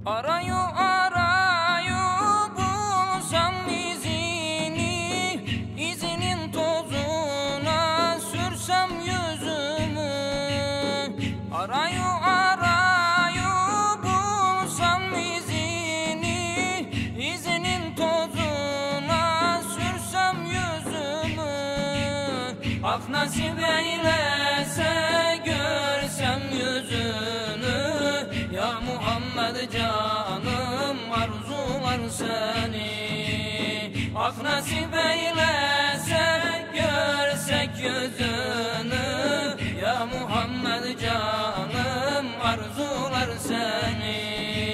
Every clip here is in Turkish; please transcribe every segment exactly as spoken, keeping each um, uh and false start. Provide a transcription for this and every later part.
Arayı arayı bulsam izini, izinin tozuna sürsem yüzümü. Arayı arayı bulsam izini, izinin tozuna sürsem yüzümü. Ah nasip eylese görsem yüzünü, ya Muhammed canım arzular seni. Ah nasip eylese görsek yüzünü, ya Muhammed canım arzular seni.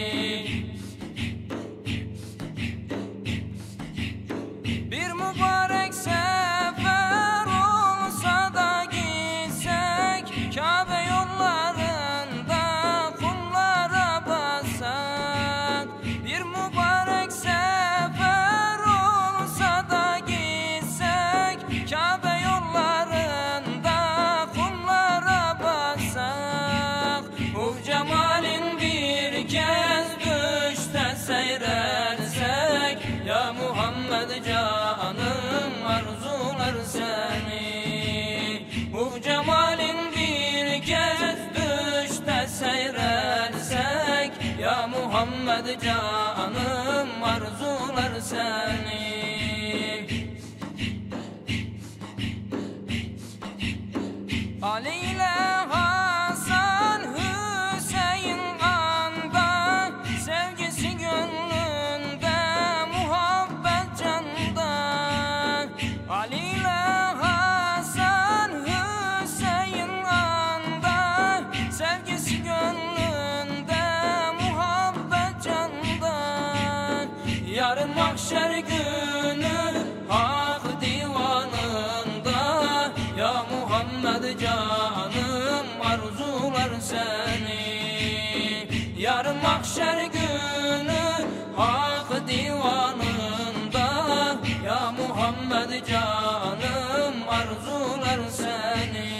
Bir mübarek sefer olsa da gitsek, Kabe yollarında kumlara bassak. Bir mübarek sefer olsa da gitsek, Kabe yollarında kumlara bassak. O cemalin bir kez düşte seyrersek, ya Muhammed canım arzular seni. Bu cemalin bir kez düşte seyrersek, ya Muhammed canım arzular seni. Ali ile Hasan Hüseyin anda, sevgisi gönlünde, muhabbet canda. Ali ile Hasan Hüseyin anda, sevgisi gönlünde, muhabbet canda. Yarın mahşer günü hak divanında, ya Muhammed canım arzular seni. Yarın mahşer günü hak divanında, ya Muhammed canım arzular seni.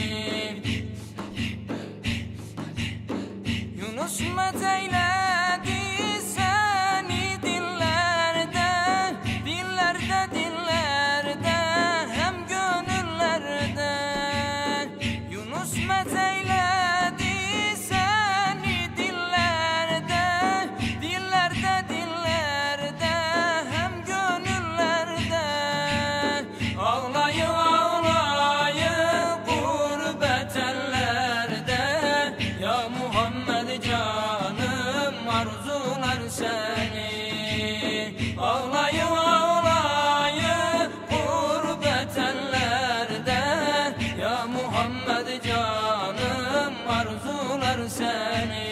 Yunus meteyledi seni dillerde, dillerde dillerde hem gönüllerde. Yunus meteyledi seni dillerde, dillerde dillerde hem gönüllerde. Ağlayı ağlayı gurbet ellerde, ya Muhammed canım arzular seni. Ağlayı ağlayı gurbet ellerde, ya Muhammed canım arzular seni.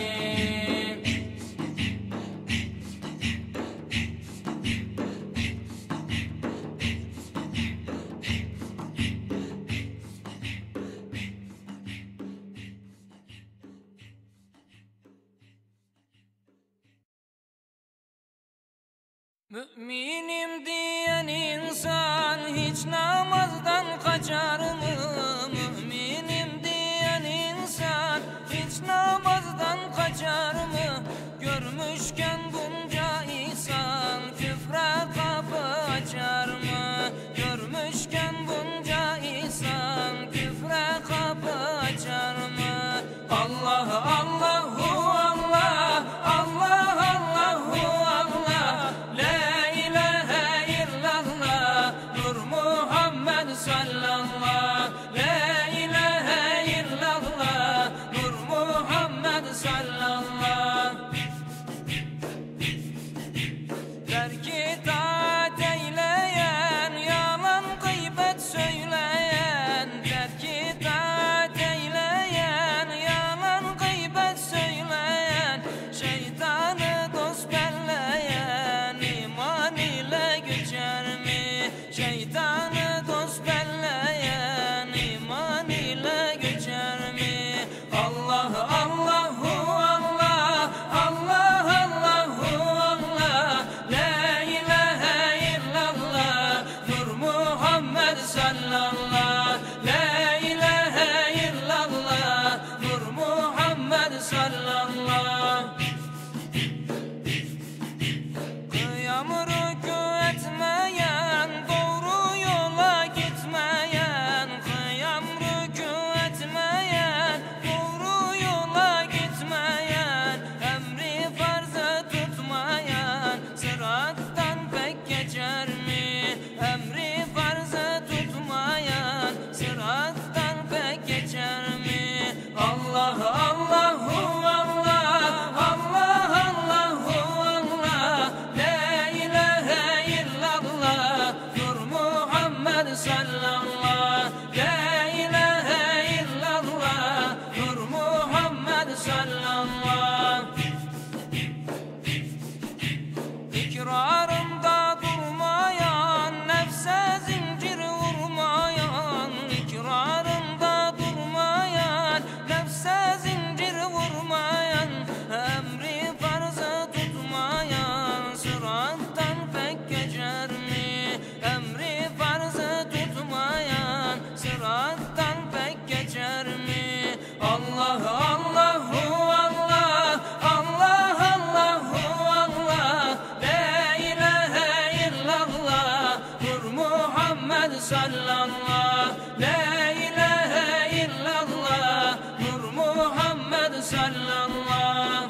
Müminim diyen insan hiç namazdan kaçar mı? Müminim diyen insan hiç namazdan kaçar mı? Görmüşken bunca insan küfre kapı açar mı? Görmüşken bunca insan küfre kapı açar mı? Allah Allahu Allah, Allah Allahu Allah, la ilahe illallah, Nur Muhammed sallallahu, la ilahe illallah, Nur Muhammed sallallahu. Terk itaat eyleyen, yalan gıybet söyleyen, terk itaat eyleyen, yalan gıybet söyleyen, şeytanı dost belleyen, iman ile geçer mi? Şeytanı dost belleyen, iman ile geçer mi? Allah Allahu Allah, Allah Allahu Allah, la ilahe illallah, Nur Muhammed sallallahu, la ilahe illallah, Nur Muhammed sallallahu. Muhammed sallallahu. La ilahe illallah Nur Muhammed sallallahu. İkrarında durmayan, nefse zincir vurmayan, ikrarında durmayan, nefse zincir vurmayan, emri farzı tutmayan, sırattan pek geçer mi? Emri farzı tutmayan, sırattan pek geçer mi? Allah Allahu Allah, Allah Allahu Allah, la ilahe illallah Nur Muhammed sallallahu. La ilahe illallah Nur Muhammed sallallahu.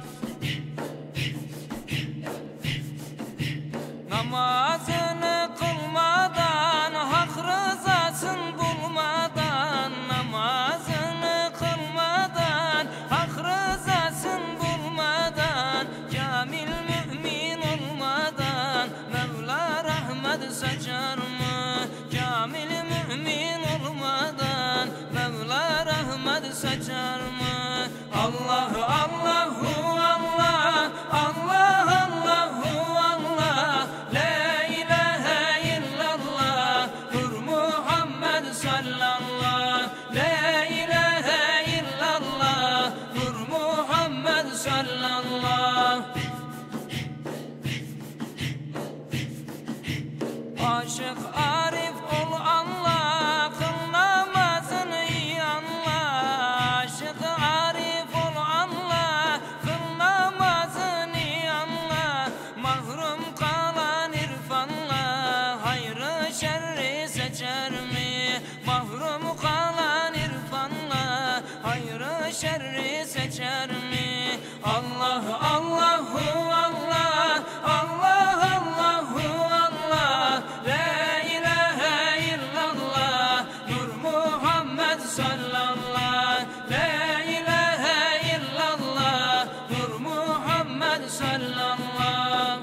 Namazını kılmadan, hak rızasını bulmadan, namazını kılmadan, hak rızasını bulmadan, kamil mümin olmadan Mevla rahmet saçar mı? Kamil mümin olmadan Mevla rahmet saçar mı? Allah Allahu Allah, Allah Allahu Allah, la ilahe illallah Nur Muhammed sallallahu. La ilahe illallah Nur Muhammed sallallahu. Aşık arif ol Allah, kıl namazını iyi anla. Aşık arif ol Allah, kıl namazını iyi anla. Mahrum kalan irfanla, hayrı şerri seçer mi? Mahrum kalan irfanla, hayrı şerri seçer mi? Allah Allahu Allah, Allah Allahu Allah, la ilahe illallah Nur Muhammed sallallahu. La ilahe illallah Nur Muhammed sallallahu.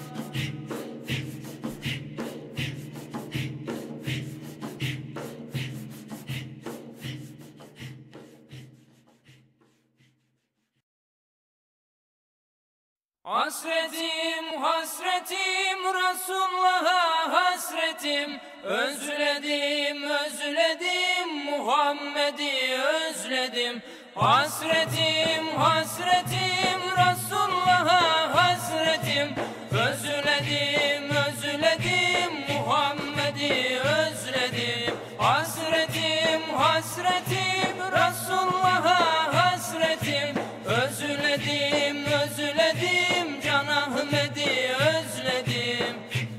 Hasretim, hasretim, Resulullah'a hasretim. Özledim, özledim, Muhammed'i özledim. Hasretim, hasretim, Resulullah'a hasretim. Özledim, özledim, Muhammed'i özledim. Hasretim, hasretim, Resulullah'a hasretim. Özledim, özledim, Can Ahmet'i özledim.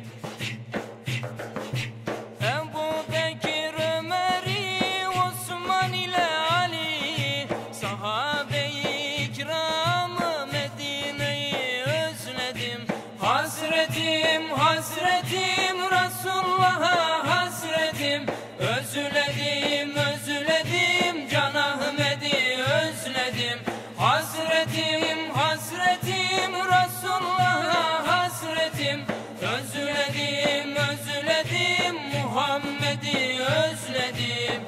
Ebu Bekir, Ömer'i, Osman ile Ali, sahabe-i ikramı, Medine'yi özledim. Hasretim, hasretim, Resulullah'a hasretim. Özledim, özledim, Can Ahmet'i özledim. Hasretim, hasretim, Resulullah'a hasretim. Özledim, özledim, Muhammed'i özledim.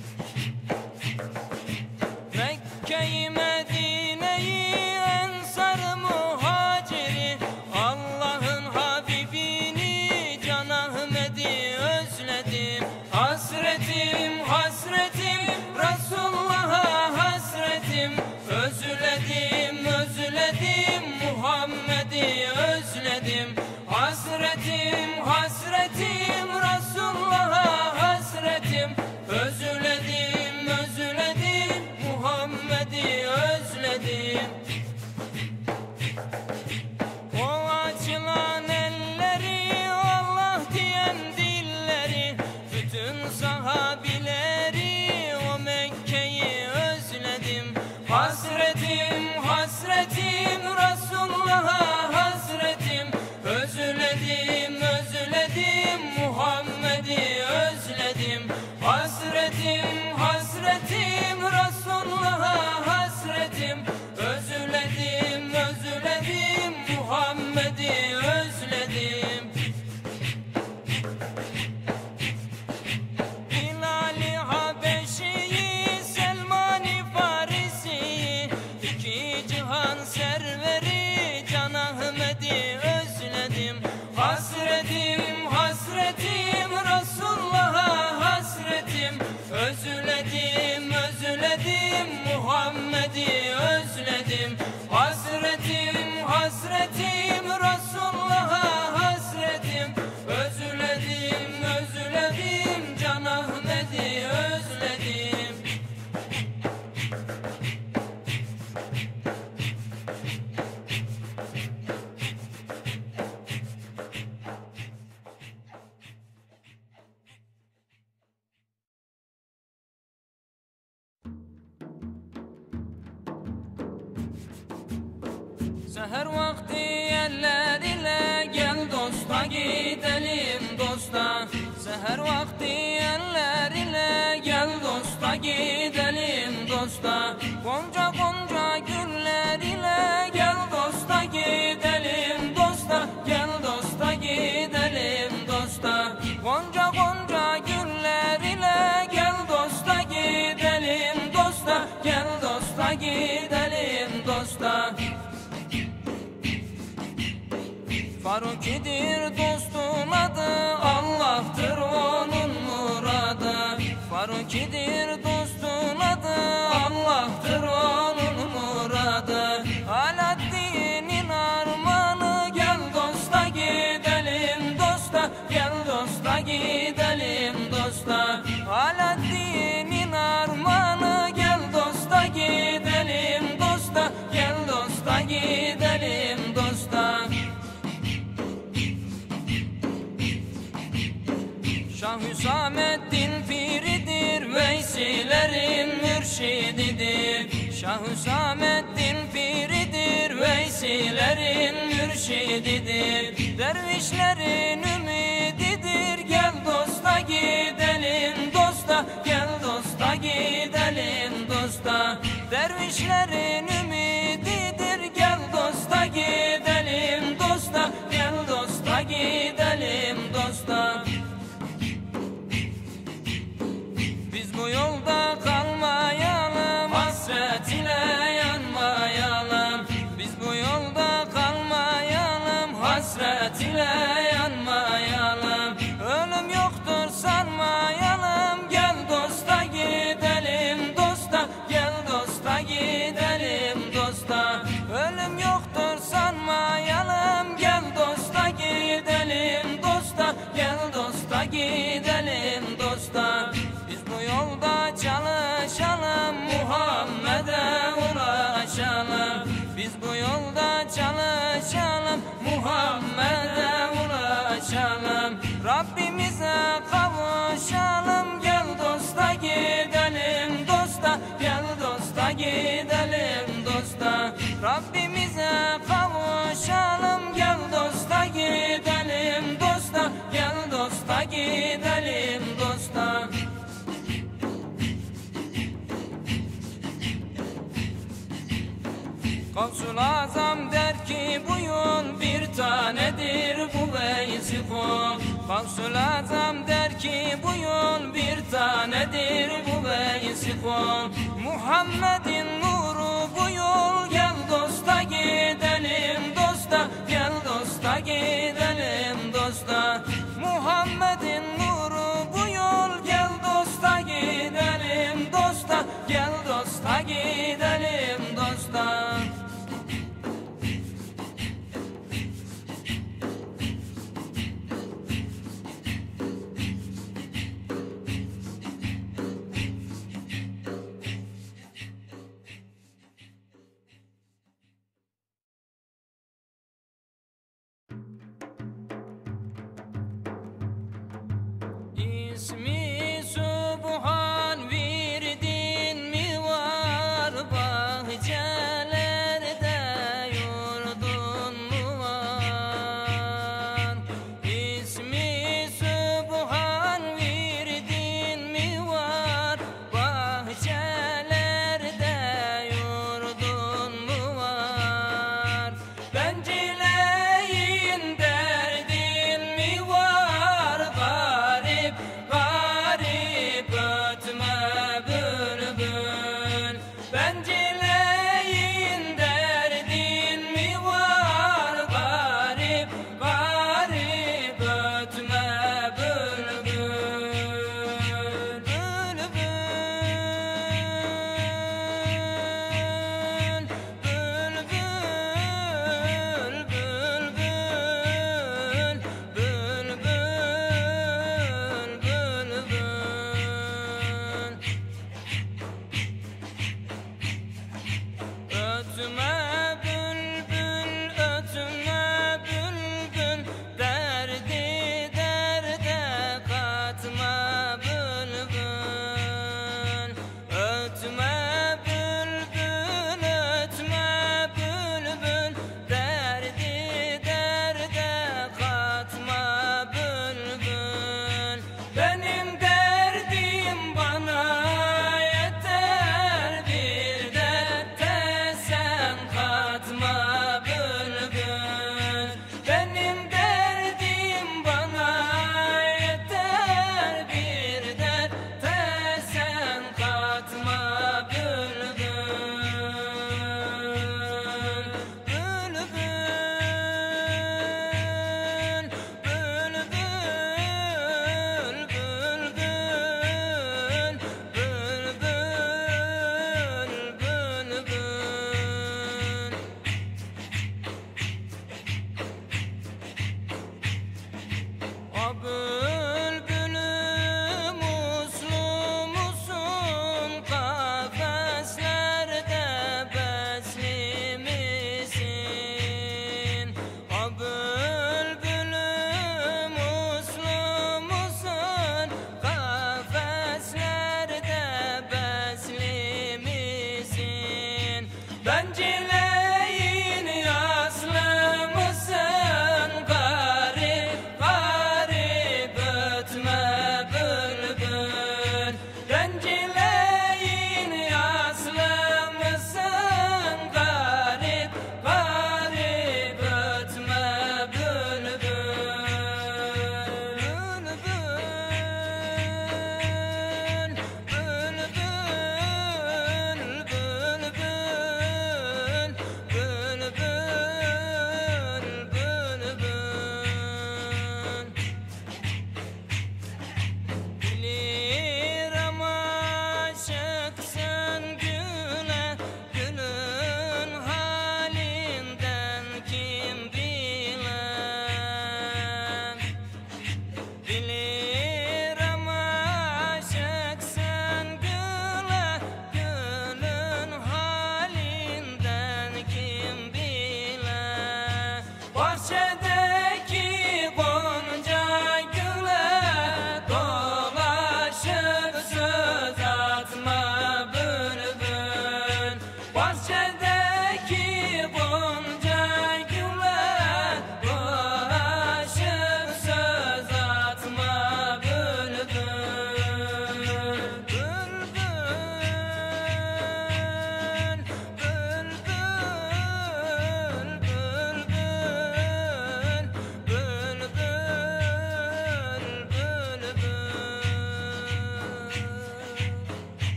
Mekke'yi, Medine'yi, Ensar-ı Muhaciri, Allah'ın Habibini, Can Ahmet'i özledim. Hasretim, hasretim, Resulullah'a hasretim. Özledim, özledim, Muhammed'i özledim. Hasretim, hasretim, Resulullah'a hasretim. Özledim, özledim, Muhammed'i özledim. O açılan elleri, Allah diyen dilleri, bütün sahabileri, o Mekke'yi özledim. Hasretim, hasretim, Resulullah'a hasretim. Özledim, özledim, Muhammed'i özledim. Hasretim, hasretim, Resulullah'a hasretim. Özledim, özledim, Muhammed'i özledim. Muhammed'i özledim. Hasretim, hasretim Resulullah'a hasretim. Özledim, özledim Can Ahmet'i özledim. Seher vakti eller ile gel dosta gidelim dosta. Seher vakti eller ile gel dosta gidelim dosta. Gonca gonca güller ile gel dosta gidelim dosta. Gel dosta gidelim dosta. Gonca gonca güller ile gel dosta gidelim dosta. Gel dosta gidelim dosta. Farukidir dostun adı, Allah'tır onun muradı. Farukidir dostun adı, Allah'tır onun muradı. Alaaddin'in armağanı, gel dosta gidelim dosta. Gel dosta gidelim dosta. Alaaddin'in armağanı, gel dosta gidelim dosta. Gel dosta gidelim dosta. Şah Hüsamettin piridir, Veysilerin mürşididir. Şah Hüsamettin piridir, Veysilerin mürşididir. Dervişlerin ümididir, gel dosta gidelim dosta. Gel dosta gidelim dosta. Dervişlerin ümididir, gel dosta gidelim dosta. Gel dosta gidelim dosta. Bu yolda kalmayalım, hasret ile yanmayalım. Biz bu yolda kalmayalım, hasret ile yanmayalım. Ölüm yoktur sanmayalım, gel dosta gidelim dosta. Gel dosta gidelim dosta. Ölüm yoktur sanmayalım, gel dosta gidelim dosta. Gel dosta gidelim dosta. Bu yolda çalışalım, Muhammed'e ulaşalım. Biz bu yolda çalışalım, Muhammed'e ulaşalım. Rabbimize kavuşalım, gel dosta gidelim dosta. Gel dosta gidelim dosta. Rabbimize kavuşalım, gel dosta gidelim dosta. Gel dosta gidelim dosta. Gavsul Azam der ki bu yol bir tanedir bu Veysi kul. Gavsul Azam der ki bu yol bir tanedir bu Veysi kul. Muhammed'in nuru bu yol, gel dosta gidelim dosta. Gel dosta gidelim dosta. Muhammed'in nuru bu yol, gel dosta gidelim dosta. Gel dosta gidelim dosta. İsmi Subhan virdin mi var, bahçelerde yurdun mu var? İsmi Subhan virdin mi var, bahçelerde yurdun mu var? Bencileyin derdin mi var, garip garip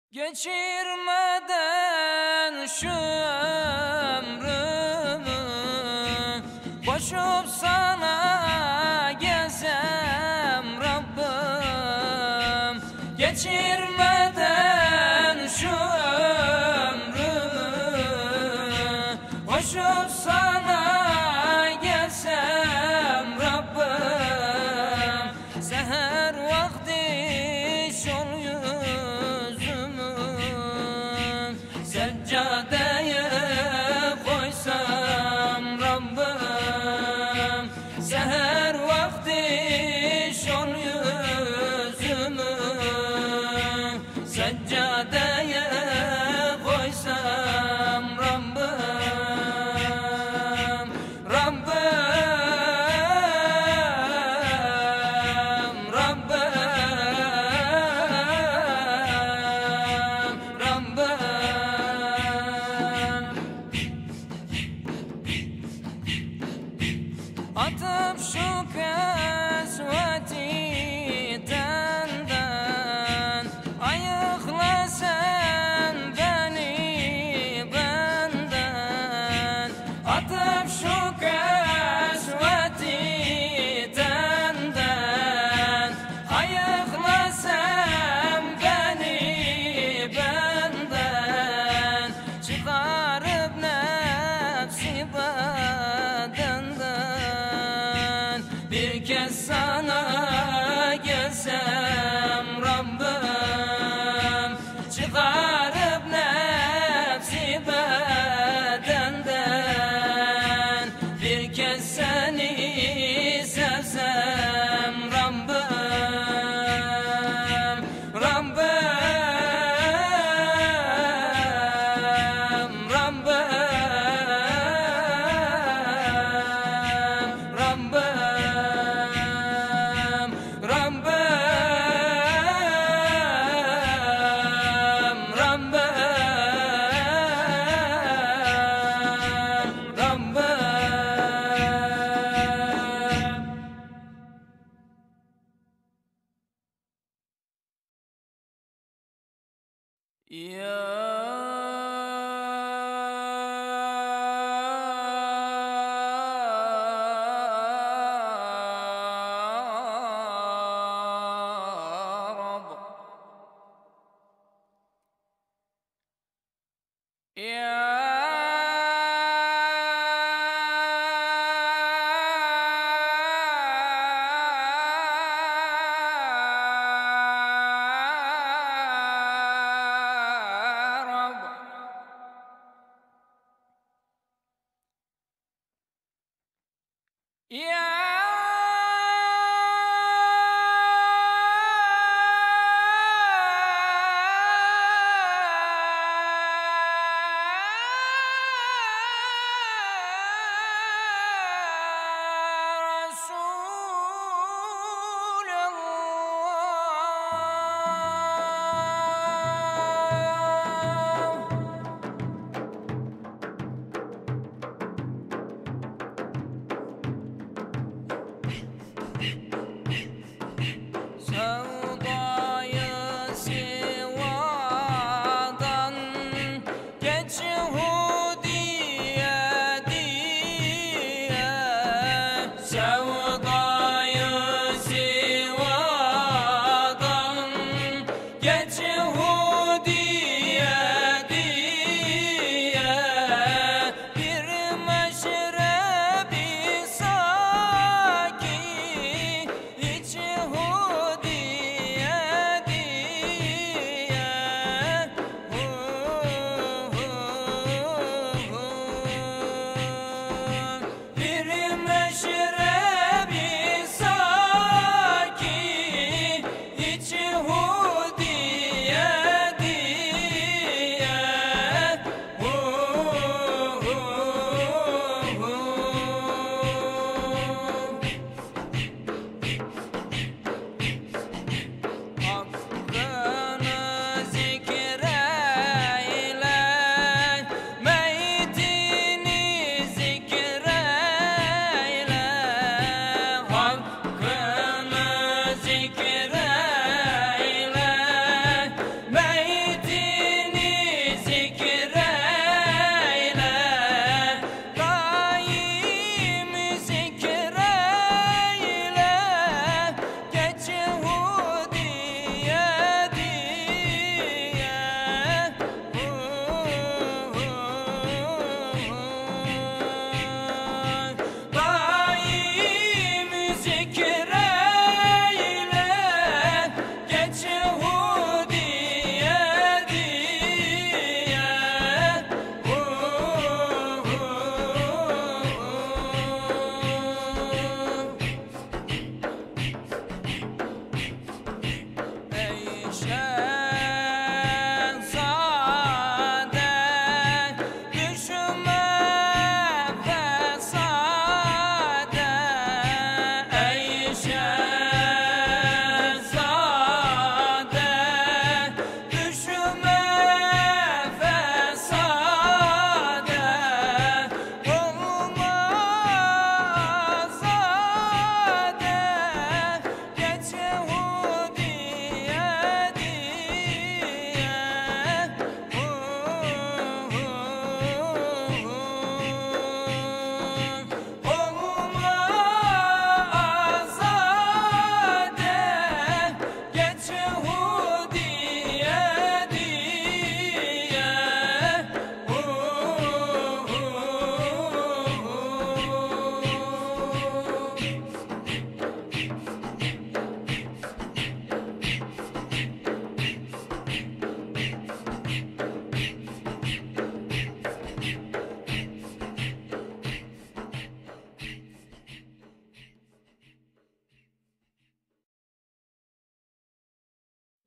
Geçirmeden şu ömrümü koşup sana gelsem Rabbim. Geçirmeden şu ömrümü koşup sana gelsem Rabbim. Seher vakti şol yüzümü seccadeye koysam Rabbim. Seher vakti şol yüzümü seccadeye koysam Rabbim. Rabbim, Rabbim, Rabbim. Atıp şu kesveti tenden ayıkla sen beni benden. Atıp şu kesveti tenden ayıkla sen beni benden. Çıkarıp nefsi bedenden bir kez sana gelsem Rabbim. Çıkarıp nefsi bedenden bir kez seni sevsem Rabbim. Rabbim, Rabbim, Rabbim, Rabbim, Rabbim, Rabbim. Ya Rab, Ya Rab, Ya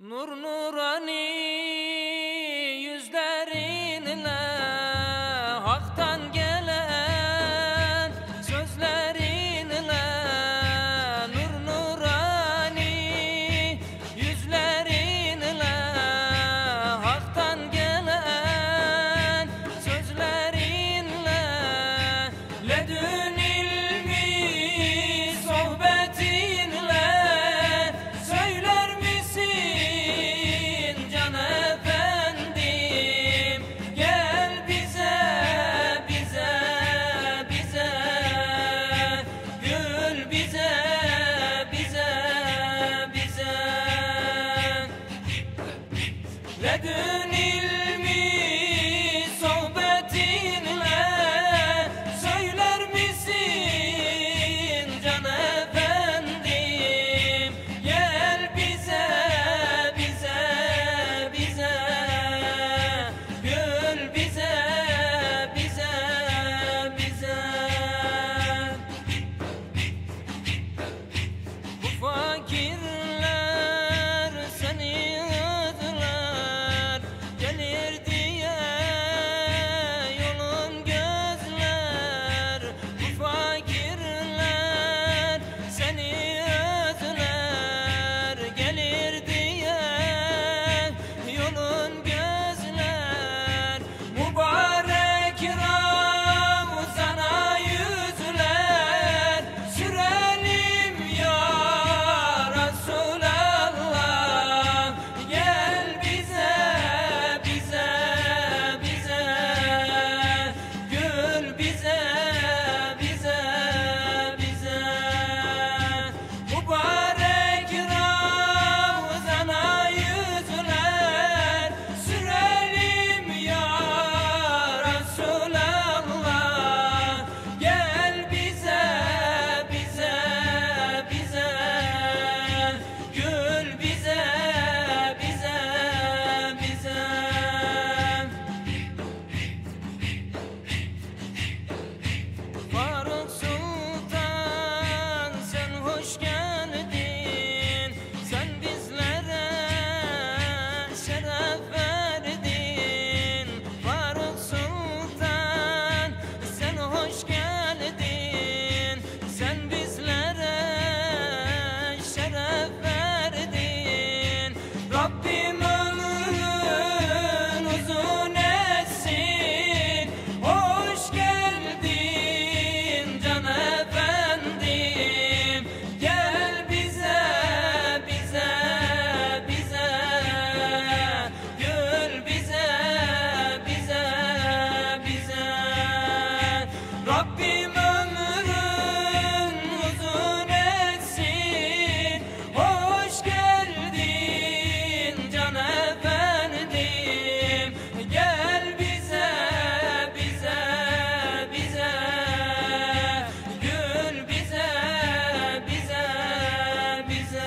Nur nurani yüzlerinle haktan gelen sözlerinle, nur nurani yüzlerinle haktan gelen sözlerinle, ledün ilmi sohbetinle söyler misin can efendim, gel bize bize bize, gül bize bize bize, ledün ilmi sohbetinle söyler misin can efendim, gel bize bize bize, gül bize bize bize. Bu fakirler seni ödüler, gelir diye yolun gözler. Bu fakirler seni ödüler, gelir diye yolun gözler. Mübarek Ravzana yüzler sürelim ya Resulallah, gel bize bize bize, gül bize bize bize. Mübarek Ravzana yüzler sürelim ya Resulallah, gel bize bize bize, gül bize bize bize. Faruk Sultan sen hoş geldin, sen bizlere şeref verdin. Faruk Sultan sen hoş geldin, sen bizlere şeref verdin. Rabbim ömrün uzun etsin, hoş geldin can efendim, gel bize bize bize, gül bize bize bize. Rabbim ömrün uzun etsin, hoş geldin can efendim, gel bize bize bize, gül bize bize bize.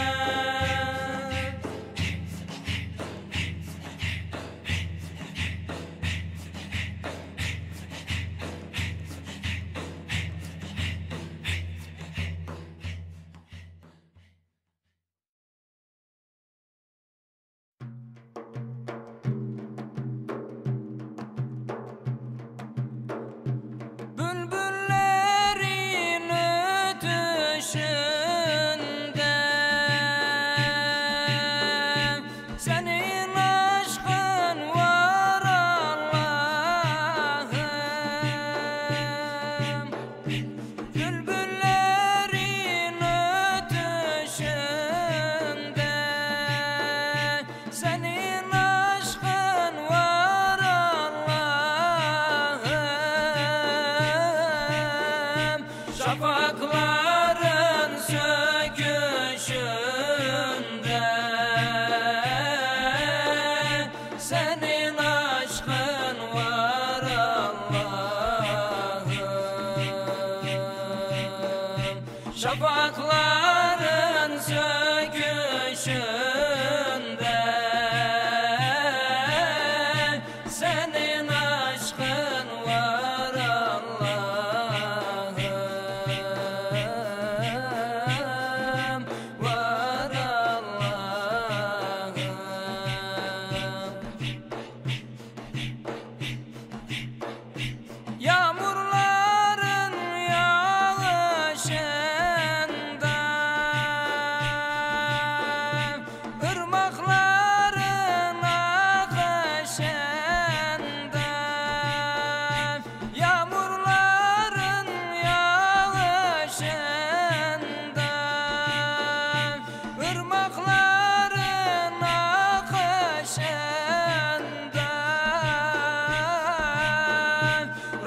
Bülbüllerin ötüşünde senin aşkın var Allah'ım. Bülbüllerin ötüşünde senin aşkın var Allah'ım. Şafakların söküşünde senin aşkın var Allah'ım. Şafakların söküşünde senin aşkın var Allah'ım. Var Allah'ım.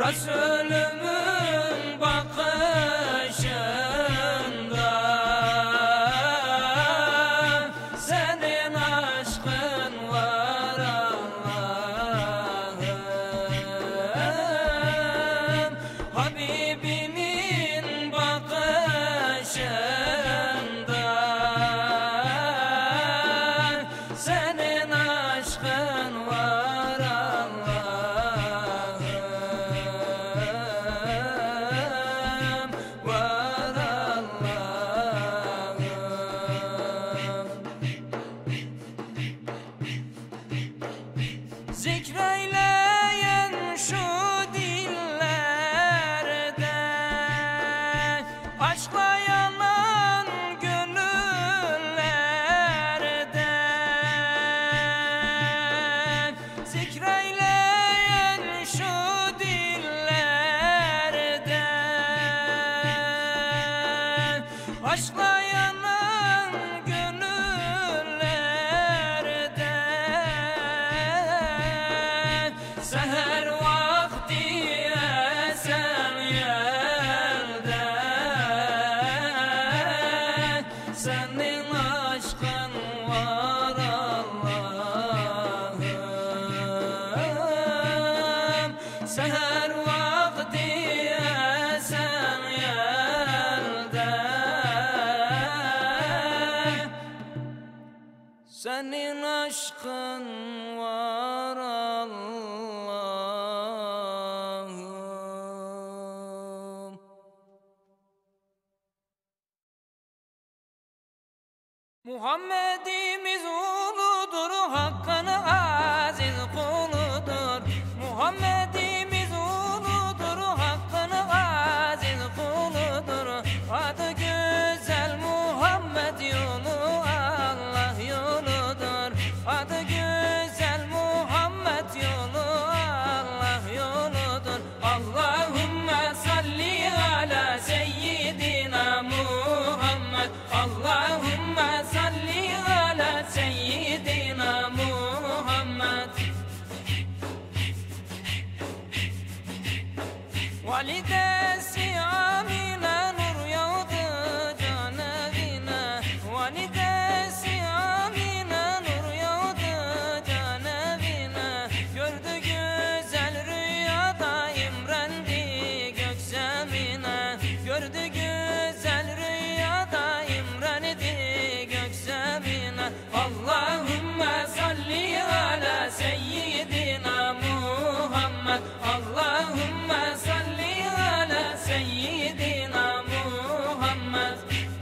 Resulümün bakışında senin aşkın var Allah'ım. Habibimin bakışında senin aşkın var Allah'ım, var Allah'ım. Zikreyleyen şu dillerde aşkla yanan gönüllerde, zikreyleyen şu dillerde aşkla yanan gönüllerde, seher vakti esen yelde senin aşkın var Allah'ım. Seher vakti esen yelde senin aşkın var Allah'ım. Muhammedimiz uludur, Hakk'ın aziz kuludur. Muhammedimiz uludur, Hakk'ın aziz kuludur. Adı güzel Muhammed, yolu Allah yoludur. Adı güzel Muhammed, yolu Allah yoludur. Allahümme salli ala seyyidina Muhammed. Allahümme salli ala seyyidina Muhammed. Validesi Amine nur yağdı can evine. Validesi Amine nur yağdı can evine. Gördü güzel rüyada imrendi gök zemine. Gördü güzel rüyada imrendi gök zemine. Allahümme salli ala seyyidina Muhammed. Allahümme salli ala seyyidina Muhammed.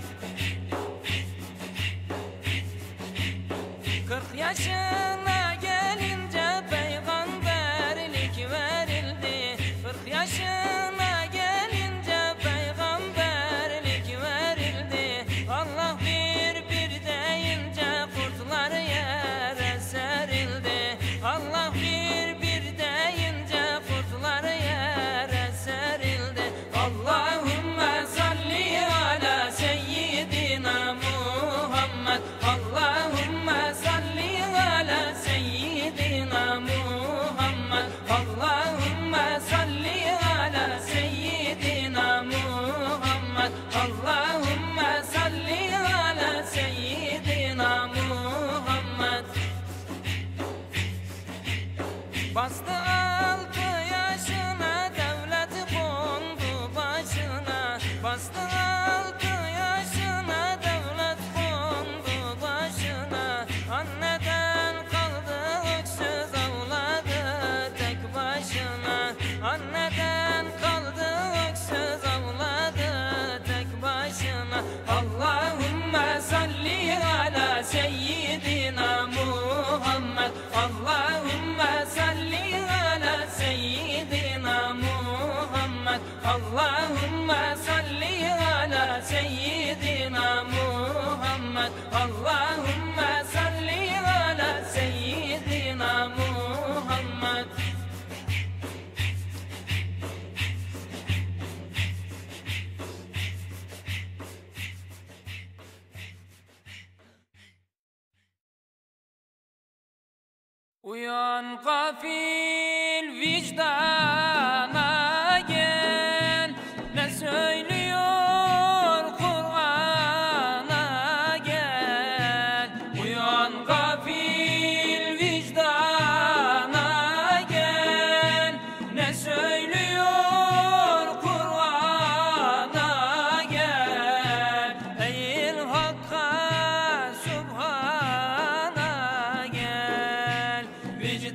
Kırk yaşına gelince peygamberlik verildi. Kırk yaşına gelince peygamberlik verildi. Allah bir bir deyince kurtlar yere serildi. Allah bir bir deyince kurtlar yere serildi. Allahümme salli ala seyyidina Muhammed. Allahümme salli ala seyyidina Muhammed. Allahümme salli ala seyyidina Muhammed. Allahümme salli ala seyyidina Muhammed. Bastı altı yaşına, devleti kondu başına. Bastı altı yaşına, devlet kondu başına. Anneden kaldı öksüz, ağladı tek başına. Anneden kaldı öksüz, ağladı tek başına. Allahümme salli ala seyyidina Muhammed. Allahümme salli ala seyyidina Muhammed. Allahümme salli ala seyyidina Muhammed. Allahümme salli ala seyyidina Muhammed. Uyan gafil vicdana,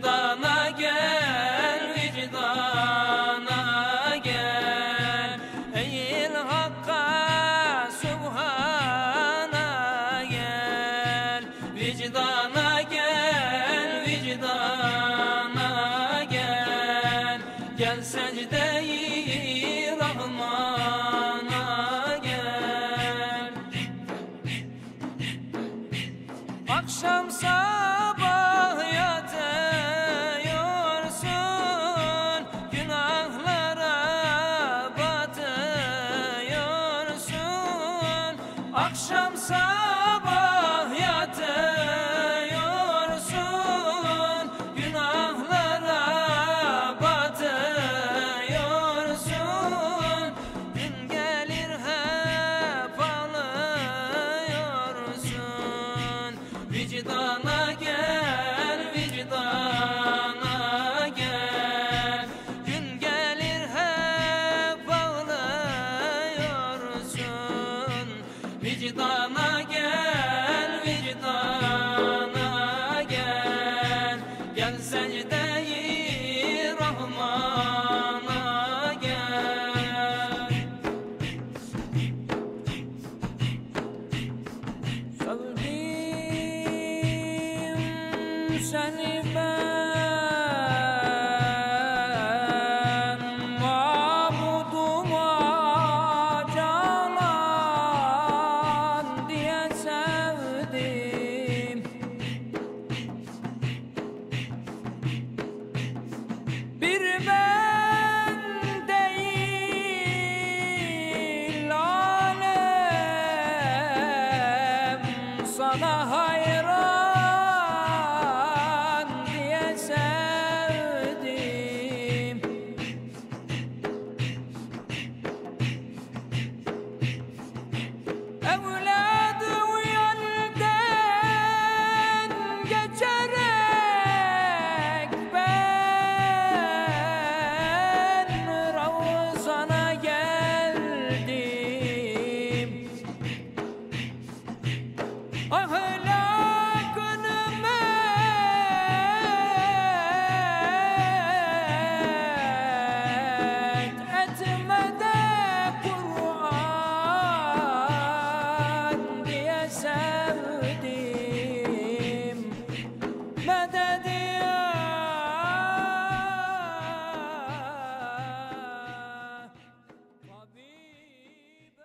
vicdana gel, vicdana gel. Eğil Hakk'a Subhan'a gel. Vicdana gel, vicdana gel. Gel secde-i Rahman'a gel. Akşam sabah yatıyorsun, günahlara batıyorsun. Akşam sabah yatıyorsun, günahlara batıyorsun. Gün gelir hep ağlıyorsun. Vicdana gel, vicdana gel. Gün gelir hep ağlıyorsun. Vicdana gel, vicdana gel. Gel secde-i Rahman'a gel. Sevdim seni ben, mabuduma canan diye sevdim. Bir ben değil alem sana hayran diye sevdim. Evladı uyandan geçerek ben Ravzana geldim. Ahlakını met etme de Kur'an diye sevdim. Medet ya Habibel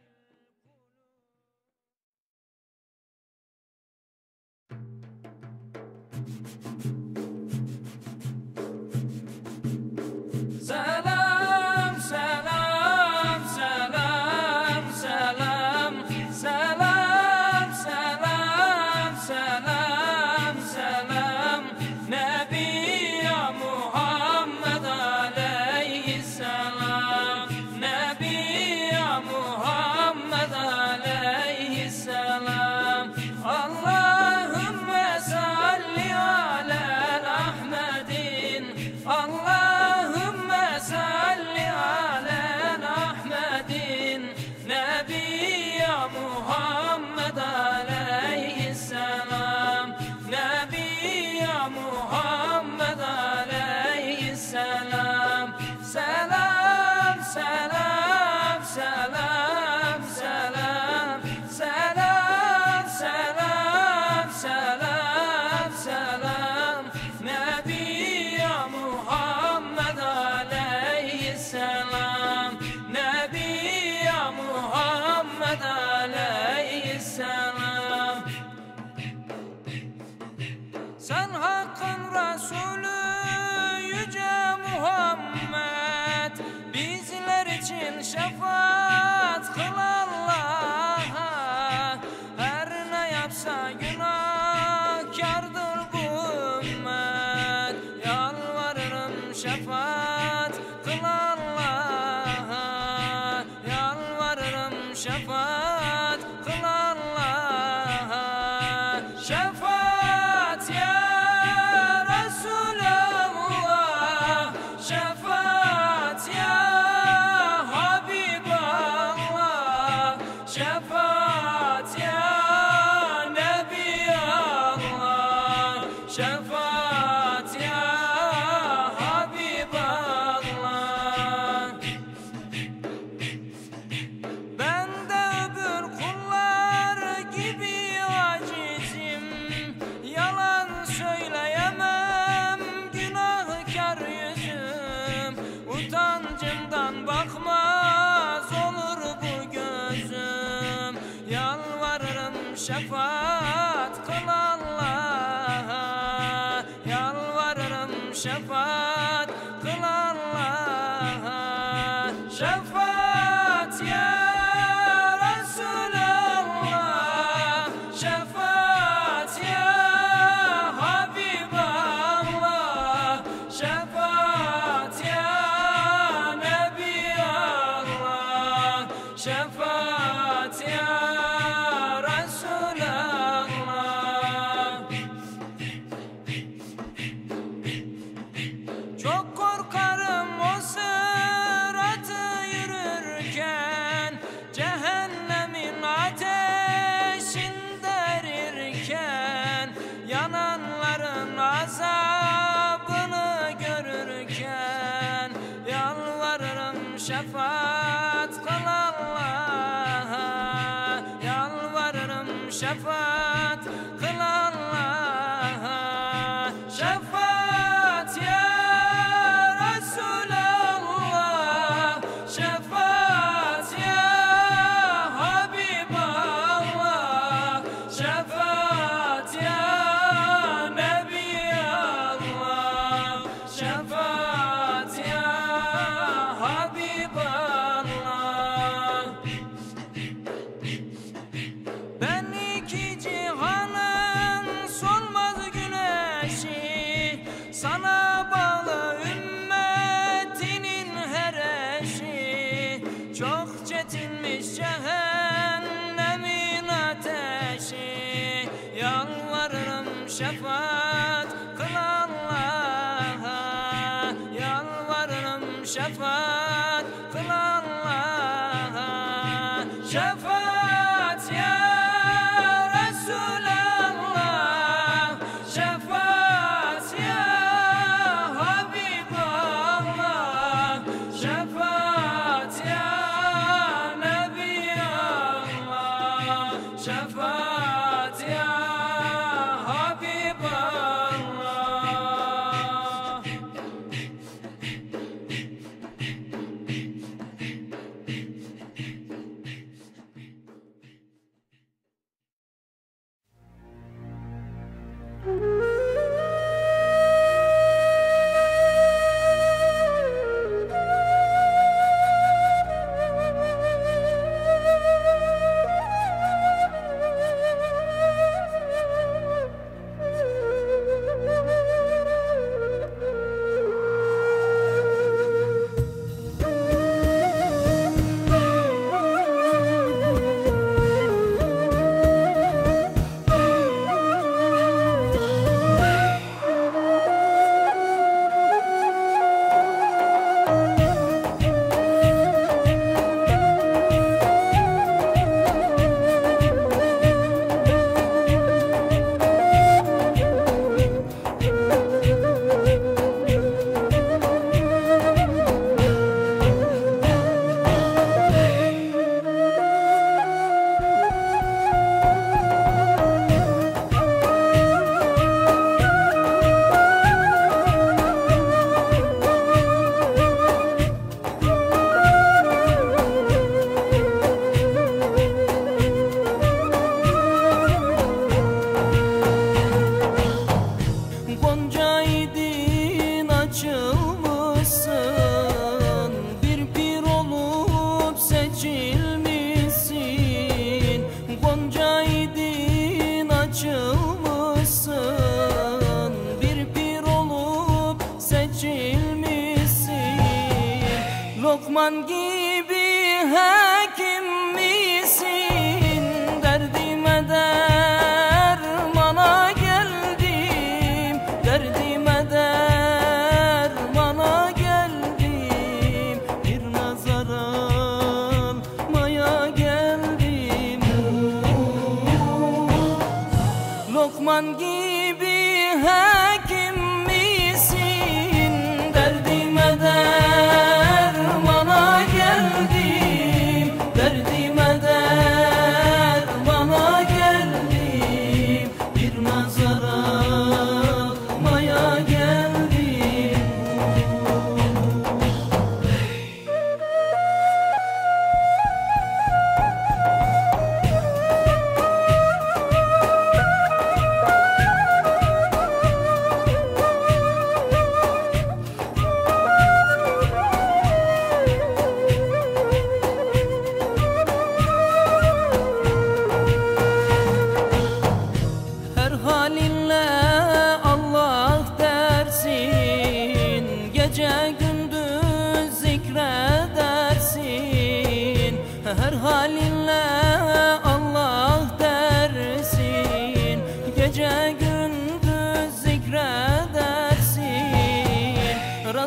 Selam, selam, selam, selam, selam, selam, selam, selam. Nebi ya Muhammed aleyhisselam. Nebi ya Muhammed aleyhisselam. Allahümme salli ala Ahmedin. Allahümme salli ala Ahmedin. Nebi ya Muhammed aleyhisselam. Nebi ya Muhammed aleyhisselam. Selam, selam, selam, selam, selam, selam, selam, selam. Nebi ya Muhammed aleyhisselam. Nebi ya Muhammed aleyhisselam. Sen Hakk'ın Resulü yüce Muhammed, bizler için şefaat kıl Allah'a. Her ne yapsa günahkardır bu ümmet. Yalvarırım şefaat kıl Allah'a. Yalvarırım şefaat kıl Allah'a. Şefaat ya Resulallah. Şefaat ya Habiballah. Şefaat ya Nebi Allah. Şefaat ya şefaat kıl Allah'a. Şefaat ya Resulallah, şefaat ya Habiballah, şefaat ya Nebi Allah, şefaat ya Resulallah. Çok korkarım o sıratı yürürken, cehennemin ateşinde erirken, yananların azabını görürken. Yalvarırım şefaat kıl Allah'a, yalvarırım şefaat kıl Allah'a. Şefaat ya Resulallah, şefaat ya Habiballah, şefaat ya Nebi Allah, şefaat ya Habiballah. Ben iki cihanın solmaz güneşi, sana bağlı ümmetinin her eşi. Çok çetinmiş cehennemin ateşi, yalvarırım şefaat kıl Allah'a, yalvarırım şefaat kıl Allah'a. Şefaat ya Resulallah, şefaat ya Habiballah, şefaat ya Nebi Allah, şefaat ya Habiballah. Lokman gibi hakim misin? Derdime dermana geldim, derdime dermana geldim, bir nazar almaya geldim. Lokman gibi hakim misin? Derdime dermana geldim, derdime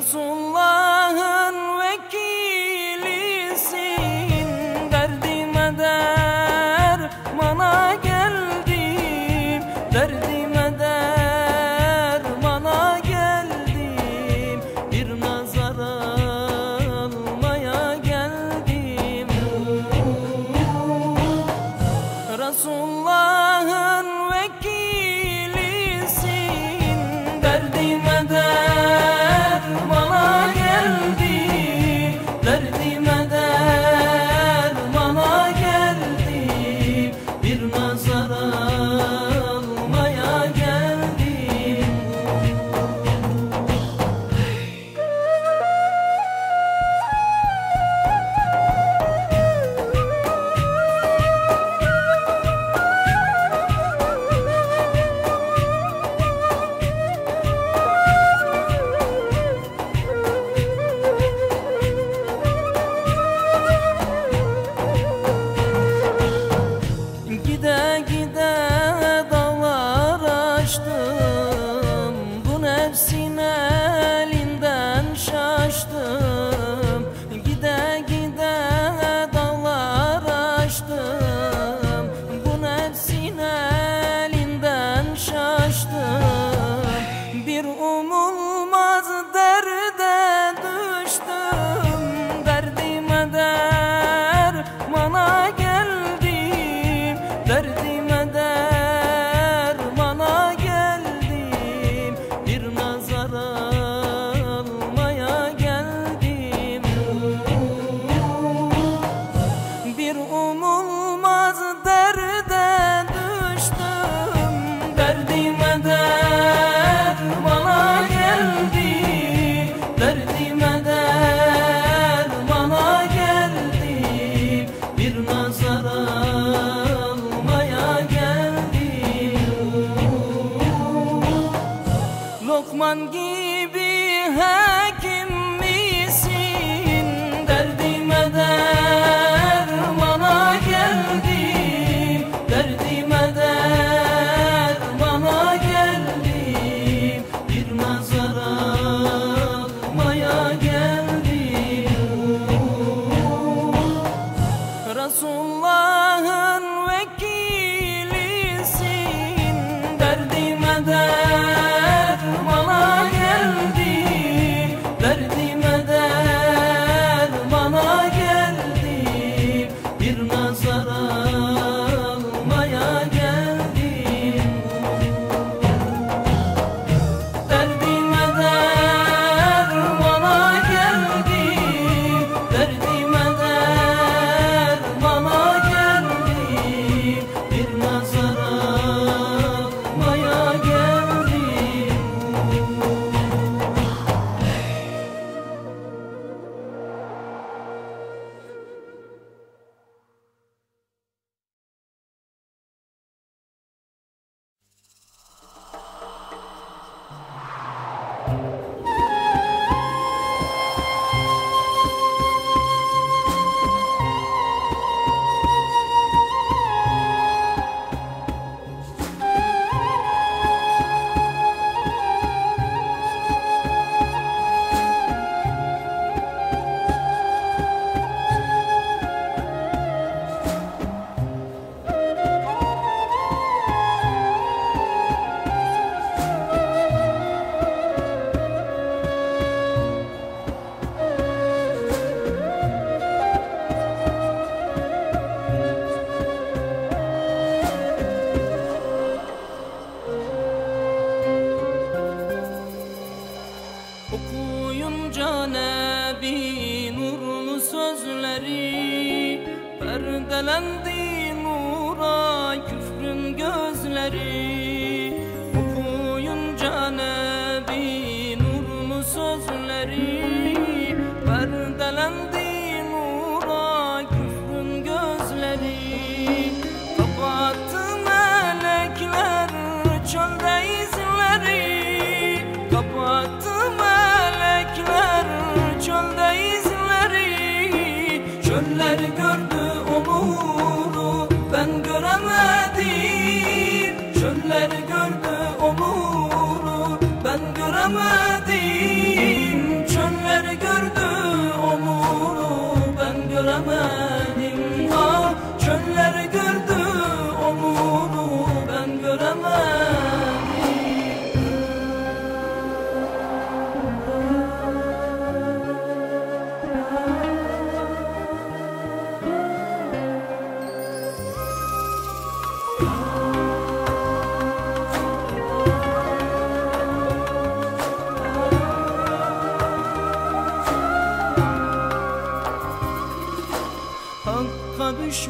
Resulullah'ın vekilisin, derdime dermana geldim, derdime dermana geldim, bir nazar almaya geldim. Resulullah'ın vekilisin, derdime dermana geldim, derdime dermana geldim, bir nazar almaya geldim. Gide gide dağlar aştım, bu nefsin elinden şaştım. Gide gide dağlar aştım, bu nefsin elinden şaştım. Bir umulmaz derde düştüm, derdime dermana geldim, derdime dermana geldim, bir nazar almaya geldim. Bir umulmaz derde düştüm, derdime dermana geldim, derdime dermana geldim, bir nazar almaya geldim. Lokman gibi hekim misin, derdime dermana geldim, derdime dermana geldim, bir nazar almaya geldim. Resulullah'ın vekilisin, derdime dermana geldim, derdime dermana geldim, bir nazar almaya geldim. Derdime dermana geldim, derdime dermana geldim, bir nazar almaya geldim. Okuyunca Nebi nurlu sözleri, perdelendi nura küfrün gözleri. Okuyunca Nebi nurlu sözleri, perdelendi nura küfrün gözleri. Kapattı melekler çölde izleri, kapattı melekler çölde izleri. Çöller gördü onuru ben göremedim, çöller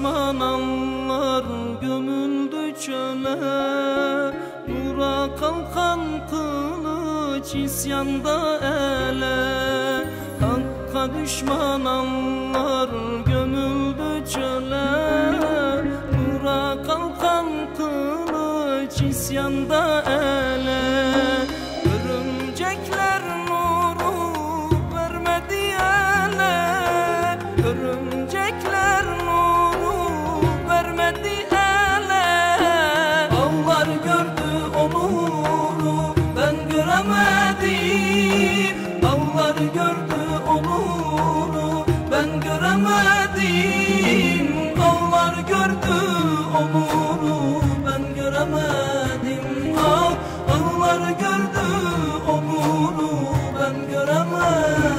düşman anlar gömüldü çöle. Nura kalkan kılıç isyanda ele. Hakka düşman anlar gömüldü çöle. Nura kalkan kılıç isyanda ele. Örümcekler nuru vermedi ele. Örümcekler nuru vermedi ele. Ağlar gördü o nuru ben göremedim. Ağlar gördü o nuru ben göremedim. Ağlar gördü o nuru ben göremedim. Ah, ağlar gördü o nuru ben göremedim.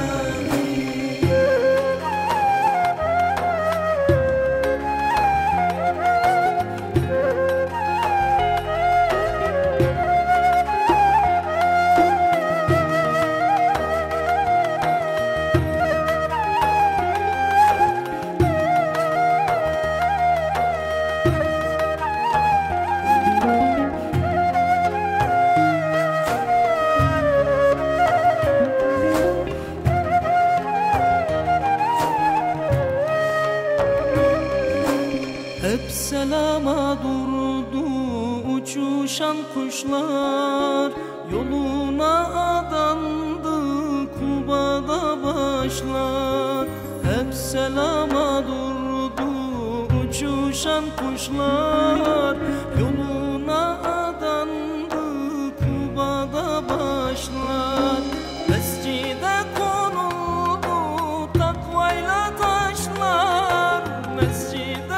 Hep selama durdu uçuşan kuşlar. Yoluna adandı Kuba'da başlar. Hep selama durdu uçuşan kuşlar. Yoluna adandı Kuba'da başlar. Mescide konuldu takvayla taşlar. Mescide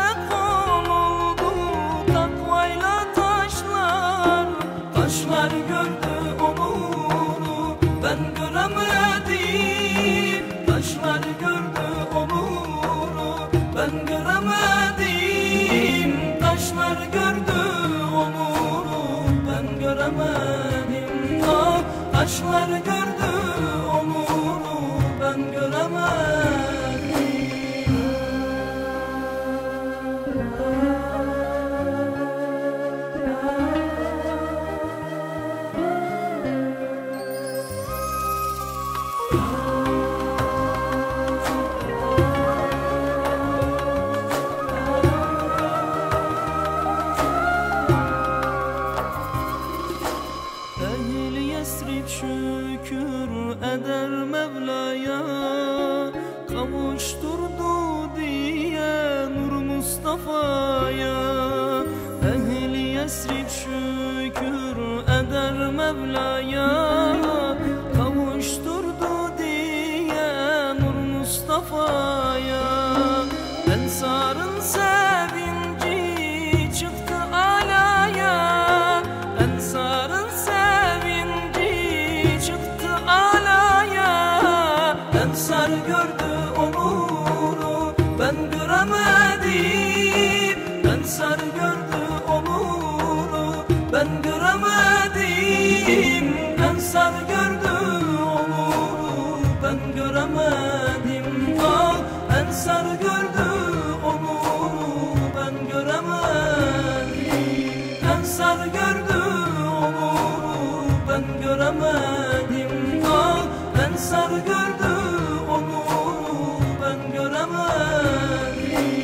taşlar gördü o nuru ben göremedim. Taşlar gördü o nuru ben göremedim. Taşlar gördü o nuru ben göremedim. Ah, taşlar gördü o nuru ben göremedim. Ehli Yesrib şükür eder Mevla'ya. Kavuşturdu diye Nur Mustafa'ya. Ehli Yesrib şükür eder Mevla'ya. Kavuşturdu diye Nur Mustafa'ya. Ensarın sevinci çıktı alaya. Ensarın sevinci çıktı alaya. Ensar gördü o nuru ben göremedim. Ensar gördü o nuru ben göremedim. Ensar gördü o nuru ben göremedim. Ah, Ensar gördü o nuru ben göremedim. Ensar gördü o nuru ben göremedim. Ah, Ensar gördü o nuru ben göremedim.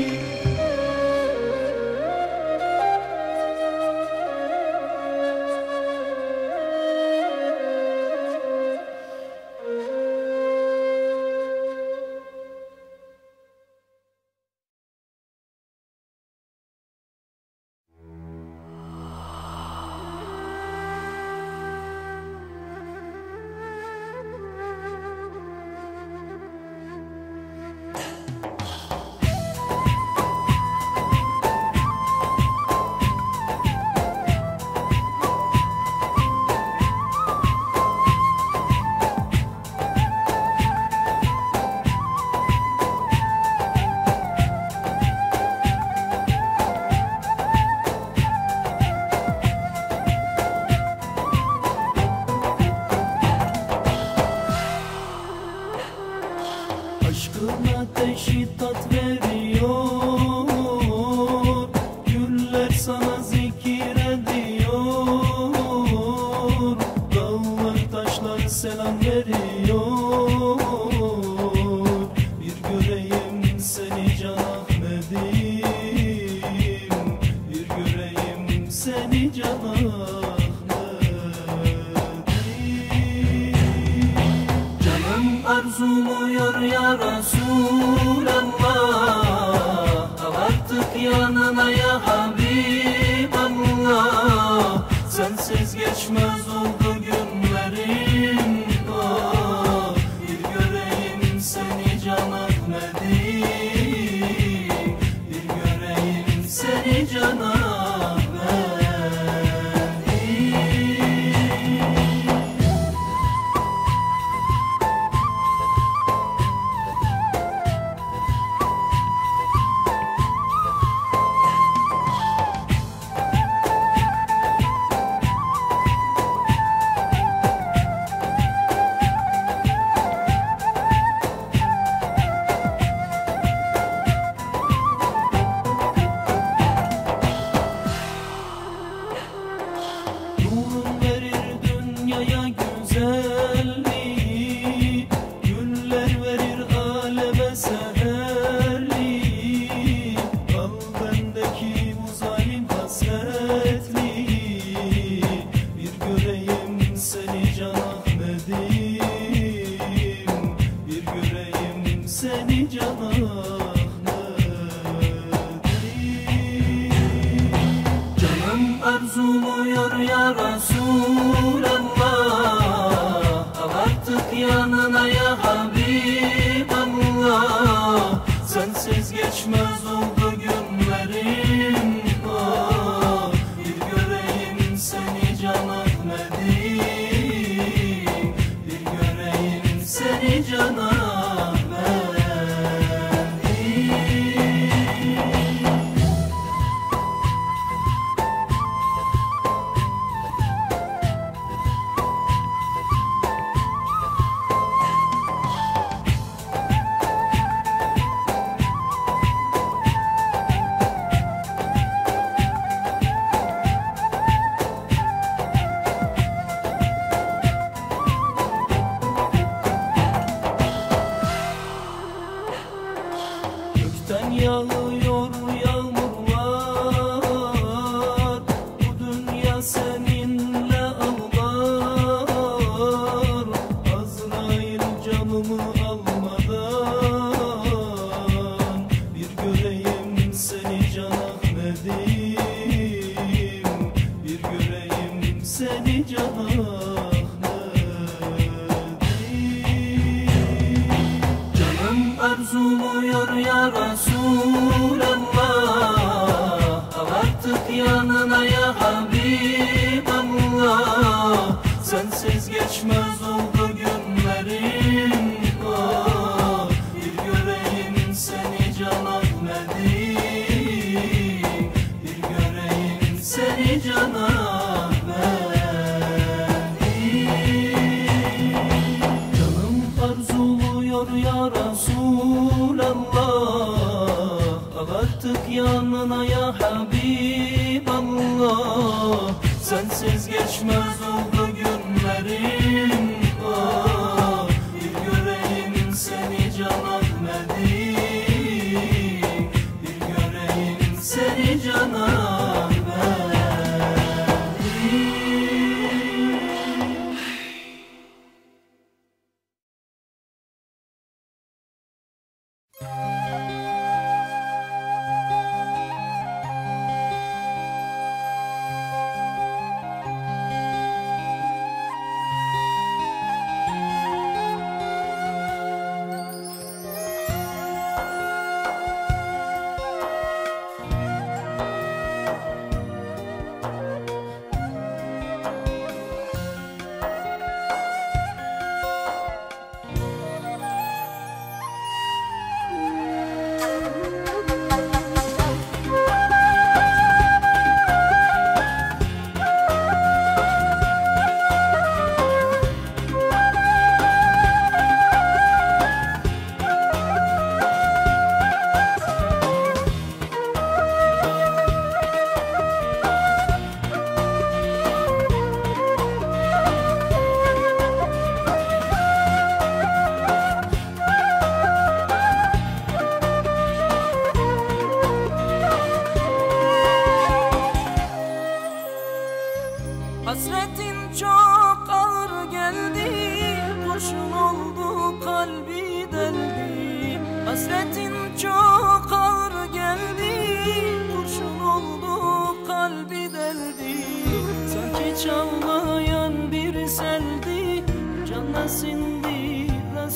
Aşkın ateşi tat veriyor. veriyor. Bir göreyim seni Can Ahmet'im, bir göreyim seni Can Ahmet'im. Canım arzuluyor ya Resulallah, al artık yanına ya Habiballah. Sensiz geçmez oldu günlerim, ah, bir göreyim seni Can Ahmet'im, bir göreyim seni Can Ahmet'im. Nurun verir dünyaya güzelliği, güller verir aleme seherliği. Al bendeki bu zalim hasretliği, bir göreyim seni Can Ahmet'im, bir göreyim seni Can Ahmet'im. Canım arzuluyor ya Resulallah, al artık yanına ya Habiballah. Sensiz geçmez oldu günlerim, ah, bir göreyim seni Can Ahmet'im, bir göreyim seni Can Ahmet'im. Gökten yağıyor yağmurlar, bu dünya seninle ağlar. Azrail canımı almadan, bir göreyim seni Can Ahmet'im, bir göreyim seni Can Ahmet'im. Canım arzuluyor ya Resulallah, al artık yanına ya Habiballah. Sensiz geçmez oldu günlerim, ah, bir göreyim seni Can Ahmet'im, bir göreyim seni Can Ahmet'im. Canım arzuluyor ya Resulallah, al artık yanına ya Habiballah. Sensiz geçmez oldu günlerim, ah, bir göreyim seni Can Ahmet'im, bir göreyim seni Can Ahmet'im. Hasretin çok ağır geldi, kurşun oldu kalbi deldi. Sanki çağlayan bir seldi, canla sindi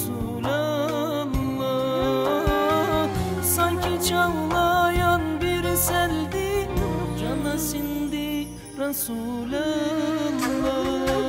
Resulallah. Sanki çağlayan bir seldi, canla sindi Resulallah.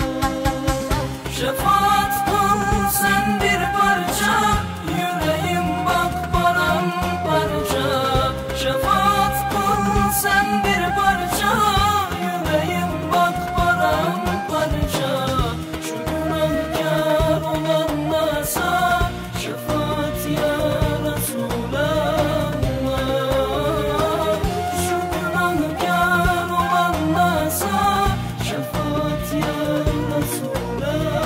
Şefaat kıl sen bir parça, yüreğim bak paramparça. Şefaat kıl sen bir parça, yüreğim bak paramparça. Şu günahkar olan nasa, şefaat ya Resulallah. Şu günahkar olan nasa, şefaat ya Resulallah.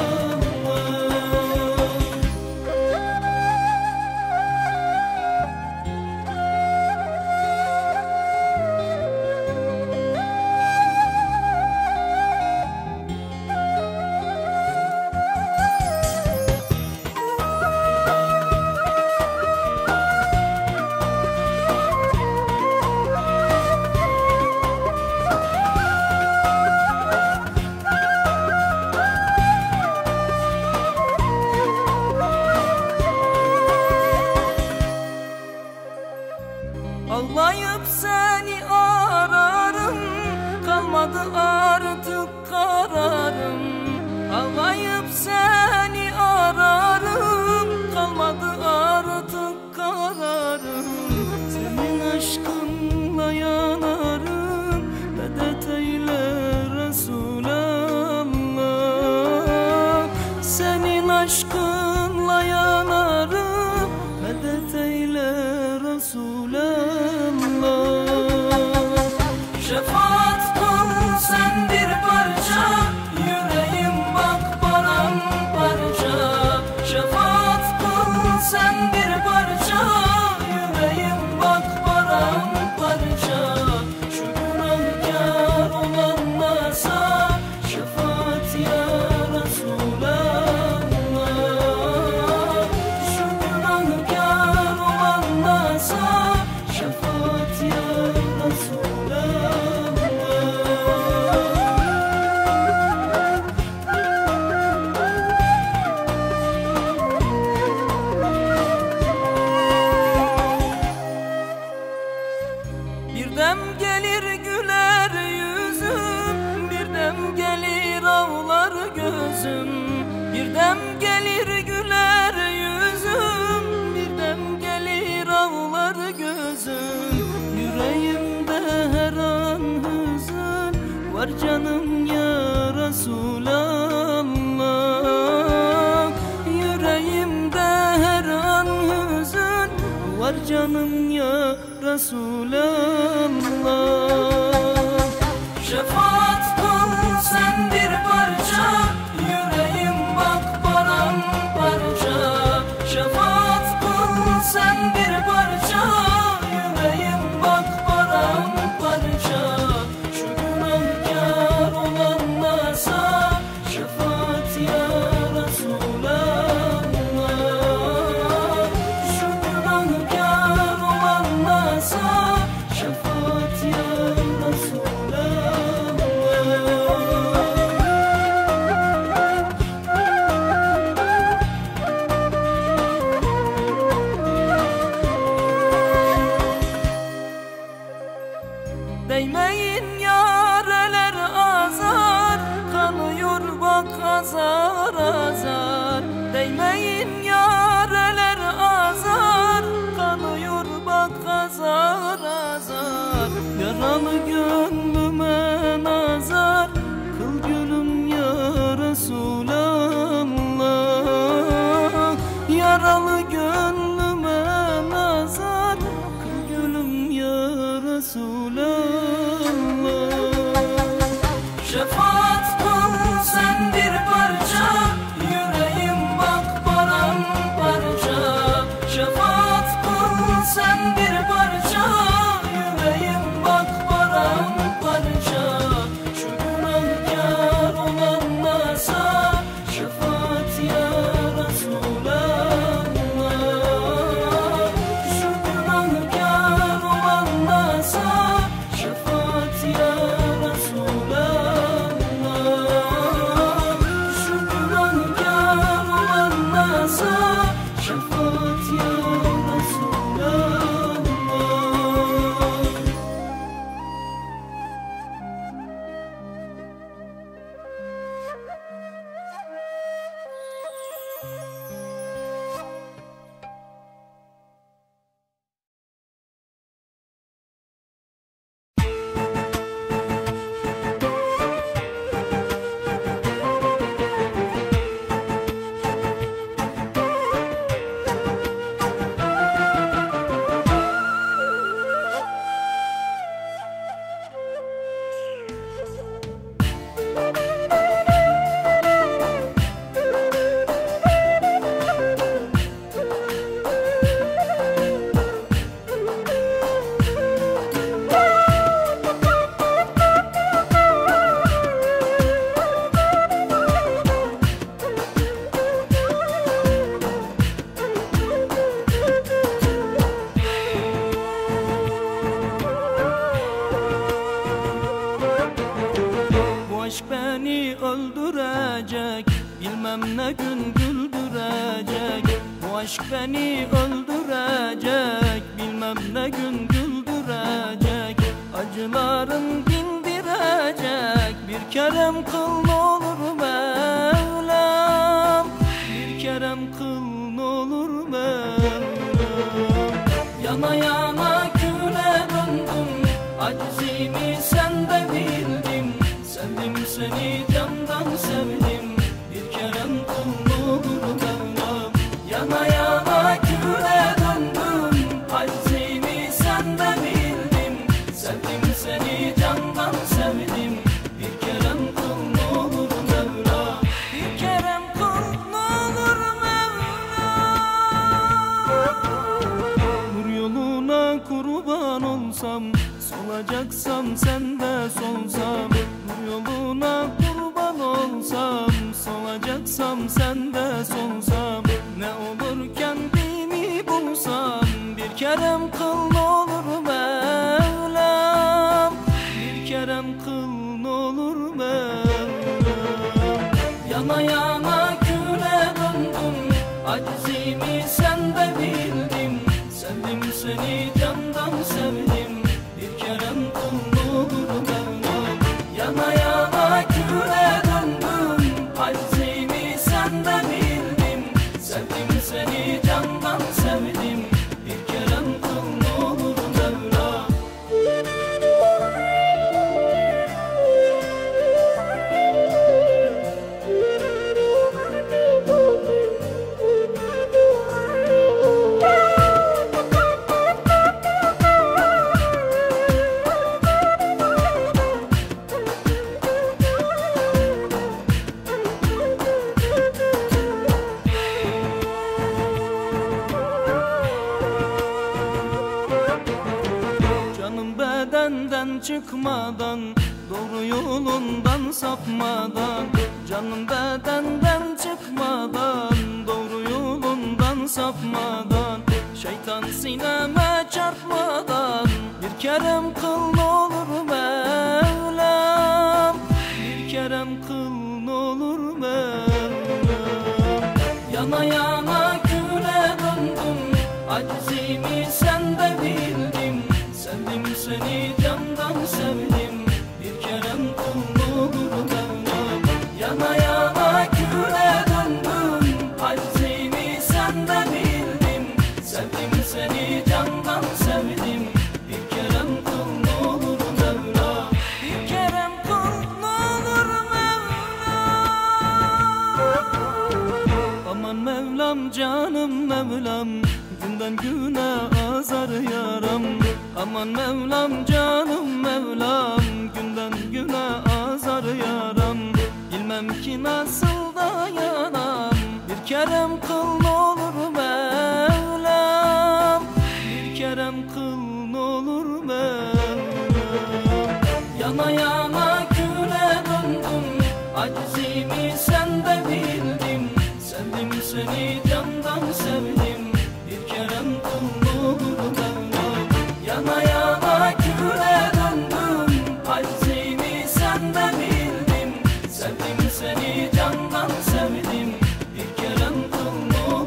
Ağlayıp seni ararım, kalmadı artık kararım. Ağlayıp seni ararım, kalmadı artık kararım. Senin aşkınla yanarım, medet eyle Resulallah. Senin aşkınla yanarım, medet eyle Resulallah. Şefaat kıl sen bir parça, yüreğim bak paramparça. Şefaat kıl sen bir parça, yüreğim bak paramparça. Şu günahkar olan nasa, şefaat ya Resulallah. Şu günahkar olan nasa, şefaat ya Resulallah. Bir dem gelir güler yüzüm, bir dem gelir ağlar gözüm. Bir dem gelir güler yüzüm, bir dem gelir ağlar gözüm. Yüreğimde her an hüzün var canım ya Resulallah. Yüreğimde her an hüzün var canım ya Resulallah. Şefaat kıl sen bir parça, yüreğim bak paramparça. Şefaat kıl sen bir parça, yüreğim bak paramparça. Şu günahkar olan nasa, şefaat ya Resulallah. Şu günahkar olan nasa, şefaat ya Resulallah. Değmeyin yareler azar, kanıyor bak azar azar. Değmeyin yareler azar, kanıyor bak azar azar. Yaralı gönlüme nazar, kıl gülüm ya Resulallah. Yaralı gönlüme nazar, kıl gülüm ya Resulallah. Şefaat kıl sen bir parça, yüreğim bak paramparça. Şefaat kıl sen bir parça, yüreğim bak paramparça. arasa şefaat ya Resulallah. Aşk beni öldürecek, bilmem ne gün güldürecek. Bu aşk beni öldürecek, bilmem ne gün güldürecek. Acıların dindirecek, bir kerem kıl ne olur Mevlam. Bir kerem kıl ne olur Mevlam. Yana yana küle döndüm, acizimi sen de bildin. Sevdim seni candan sevdim, bir kerem kıl ne olur Mevlam. Yana yana küle döndüm, acizimi sen de bildim. Sevdim seni candan sevdim, bir kerem kıl ne olur Mevlam. Bir kerem kıl ne olur Mevlam. Nur yoluna kurban olsam, solacaksam sen de solsam. Yoluna kurban olsam, solacaksam sen de solsam. Ne olur kendimi bulsam, bir kerem kıl ne olur Mevlam. Bir kerem kıl ne olur Mevlam. Yana yana küle döndüm, acizimi sen de bildim. Sevdim seni candan sevdim, bir kerem kıl ne olur Mevlam. Yana yana küle döndüm, acizimi sen de bildim. Sevdim seni candan sevdim, bir kerem kıl ne olur Mevlam. Bedenden çıkmadan, doğru yolundan sapmadan. Canım bedenden çıkmadan, doğru yolundan sapmadan. Şeytan sineme çarpmadan, bir kerem kıl ne olur Mevlam. Bir kerem kıl ne olur Mevlam. Yana yana küle döndüm, acizimi sen de bildim. Sevdim seni candan sevdim, bir kerem kıl ne olur Mevlam. Yana yana küle döndüm, acizimi sen de bildim. Sevdim seni candan sevdim, bir kerem kıl ne olur Mevlam. Bir kerem kıl ne olur Mevlam. Aman Mevlam canım Mevlam, günden güne azar yaram. Aman Mevlam canım Mevlam, günden güne azar yaram. Bilmem ki nasıl dayanam, bir kerem kıl ne olur Mevlam. Bir kerem kıl ne olur Mevlam. Yana yana küle döndüm, acizimi sen de bildim. Sevdim seni candan sevdim, bir kerem kıl ne olur Mevlam. Yana yana küle döndüm, acizimi sen de bildim. Sevdim seni candan sevdim, bir kerem kıl ne olur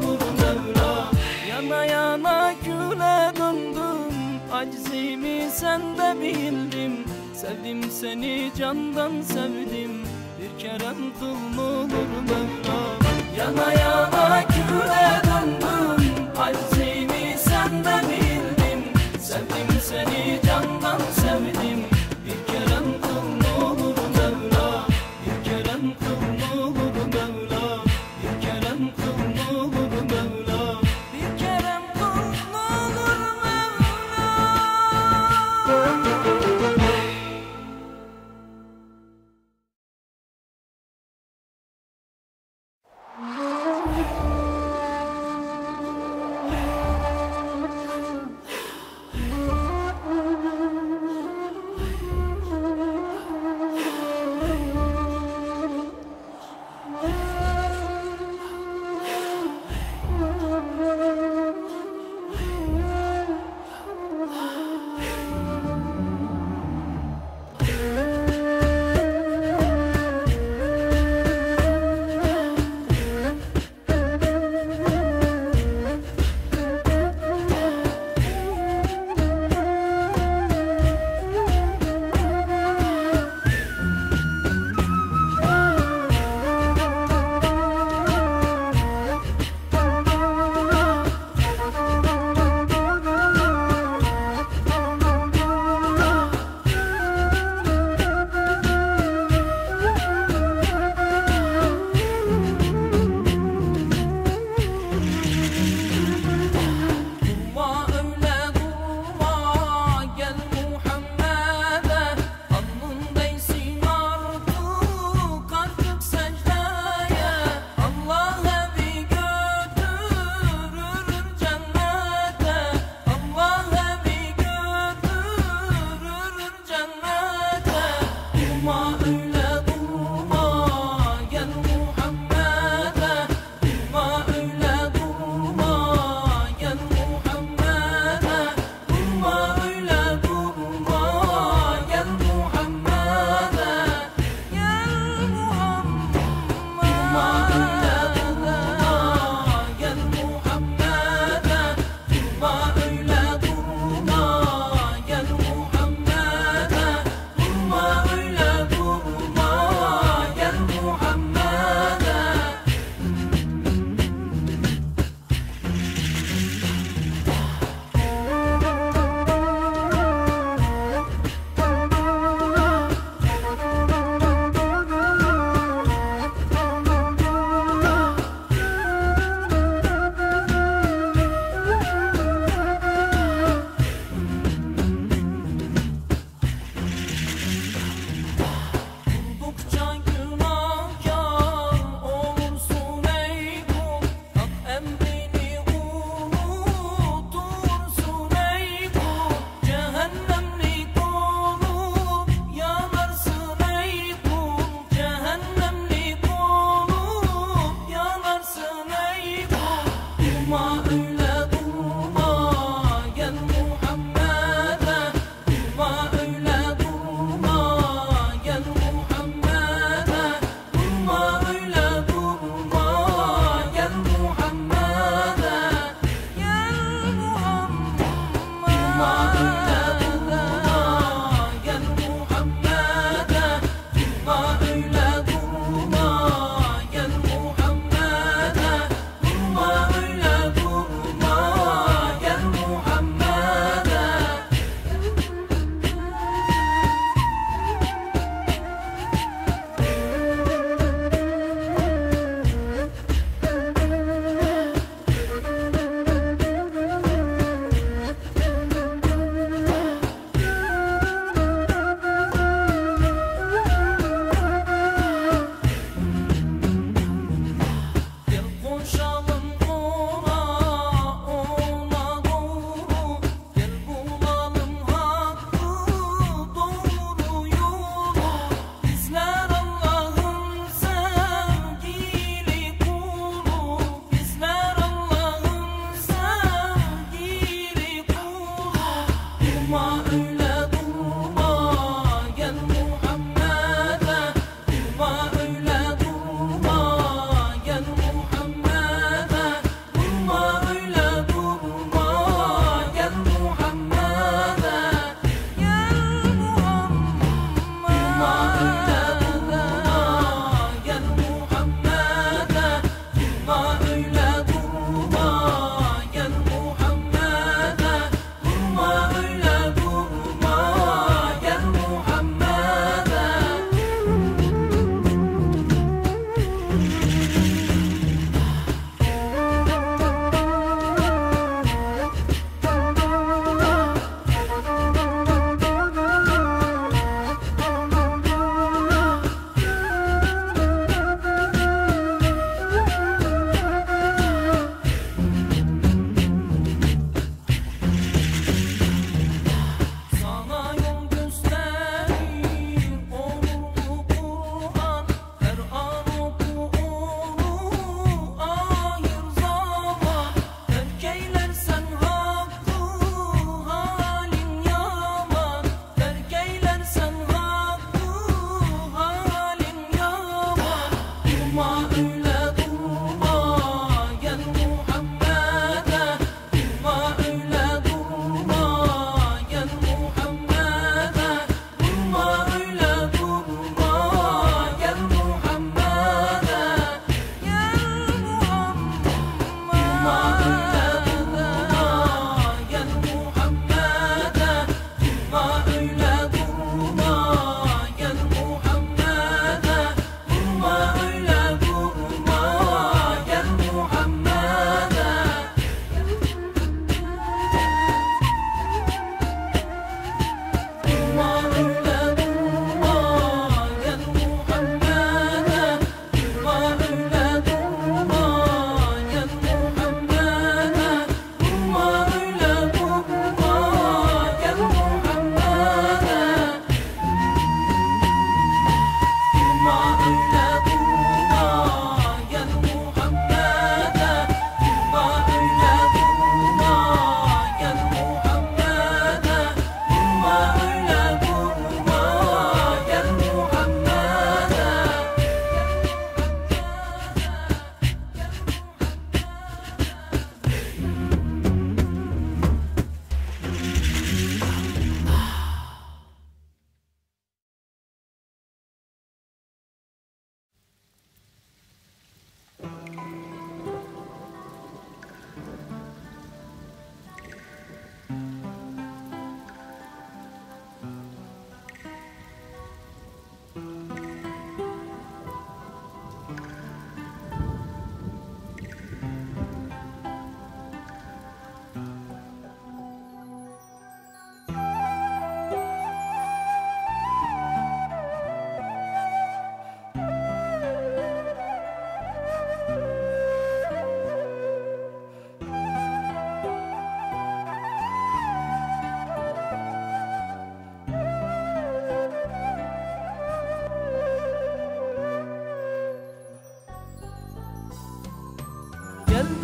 sen de bildim. Sevdim seni candan sevdim, bir kerem kıl olur Mevla. Yana yana küle döndüm, aczimi sen de bildim. Sevdim seni candan sevdim, bir kerem kıl olur Mevla. Bir kerem kıl olur Mevla. Bir kerem kıl olur Mevla. Bir kerem kıl olur Mevla.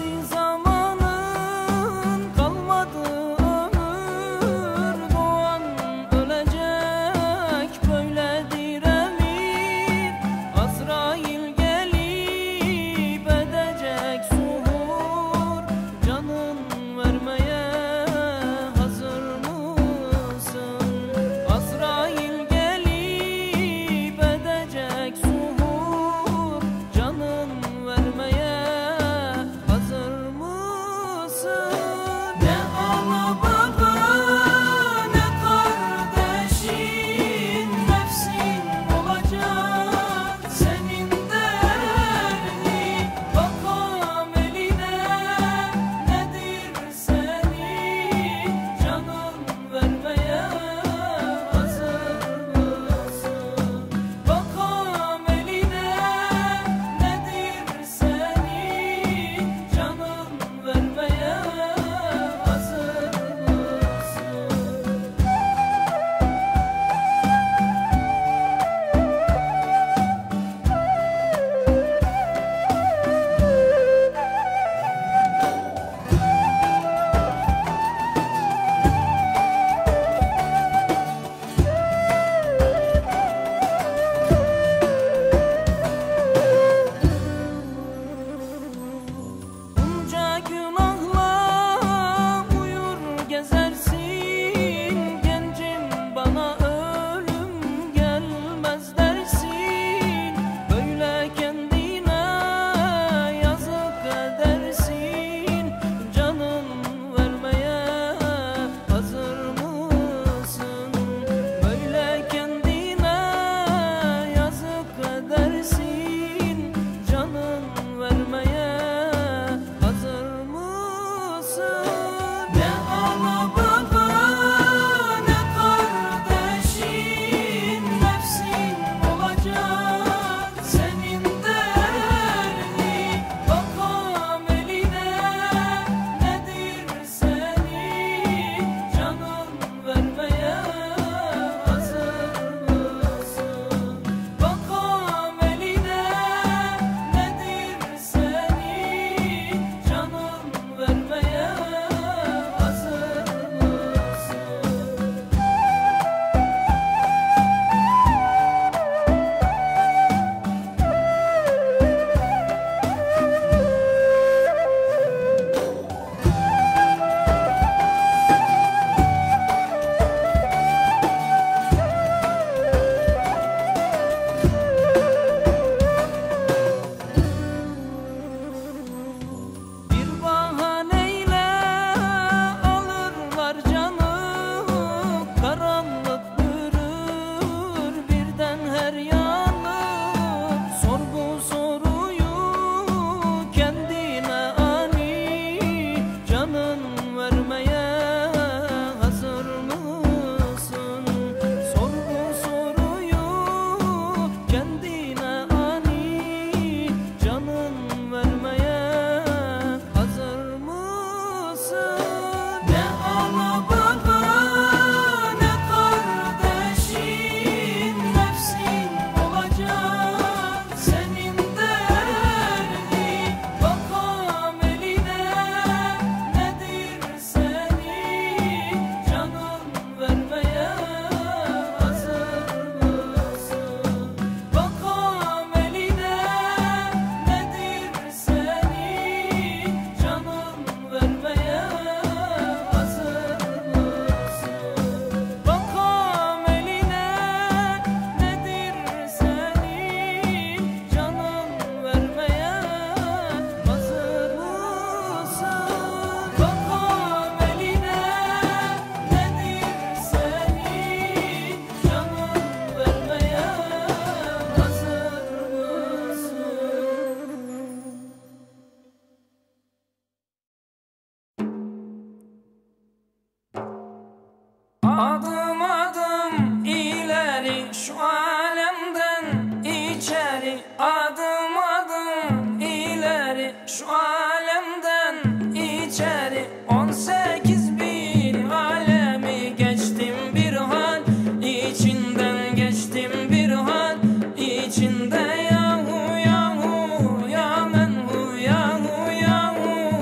içinde yahu yahu ya men hu yahu yahu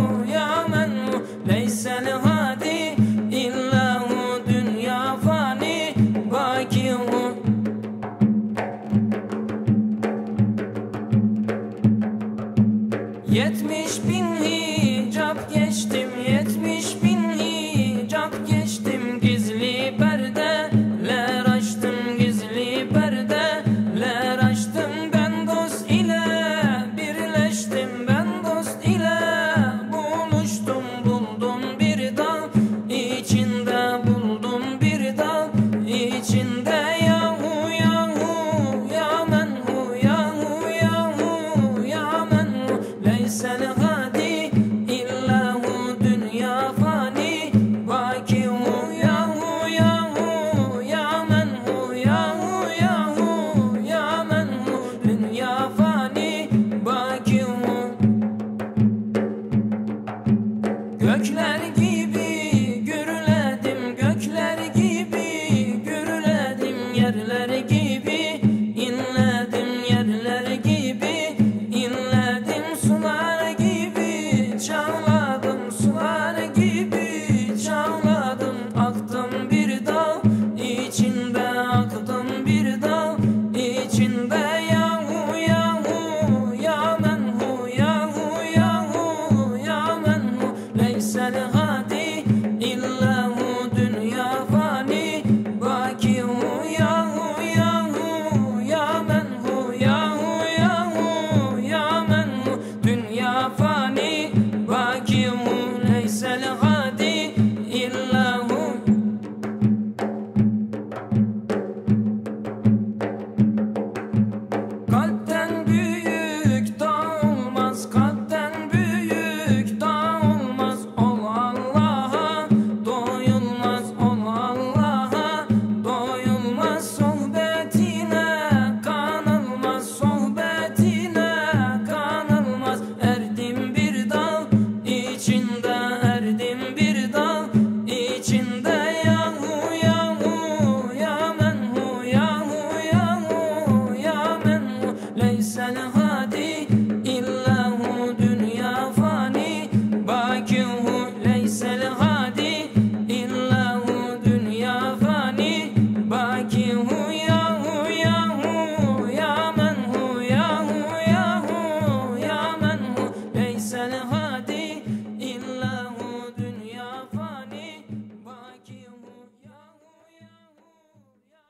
Gökler gibi gürledim, gökler gibi gürledim, yerler gibi inledim, yerler gibi inledim, sular gibi çağladım, sular gibi çağladım, aktım bir dağ içinde, aktım bir dağ içinde. Yahu yahu ya menhu, yahu yahu ya menhu, leysel hadi illahu dünya fani bakihu. Yahu yahu ya menhu, yahu yahu ya menhu, dünya fani bakihu, leysel hadi illahu. Kalpten büyük dağ olmaz, kalpten büyük dağ olmaz. Ol Allah'a doyulmaz, ol Allah'a doyulmaz. Sohbetine kanılmaz, sohbetine kanılmaz. Erdim bir dağ içinde, erdim bir dağ içinde. Yahu yahu ya menhu, yahu yahu ya menhu, leysel hadi illahu dünya fani bakihu, leysel hadi illahu dünya fani bakihu. Yahu yahu ya menhu, yahu yahu ya menhu, leysel hadi illahu dünya fani bakihu. Yahu yahu ya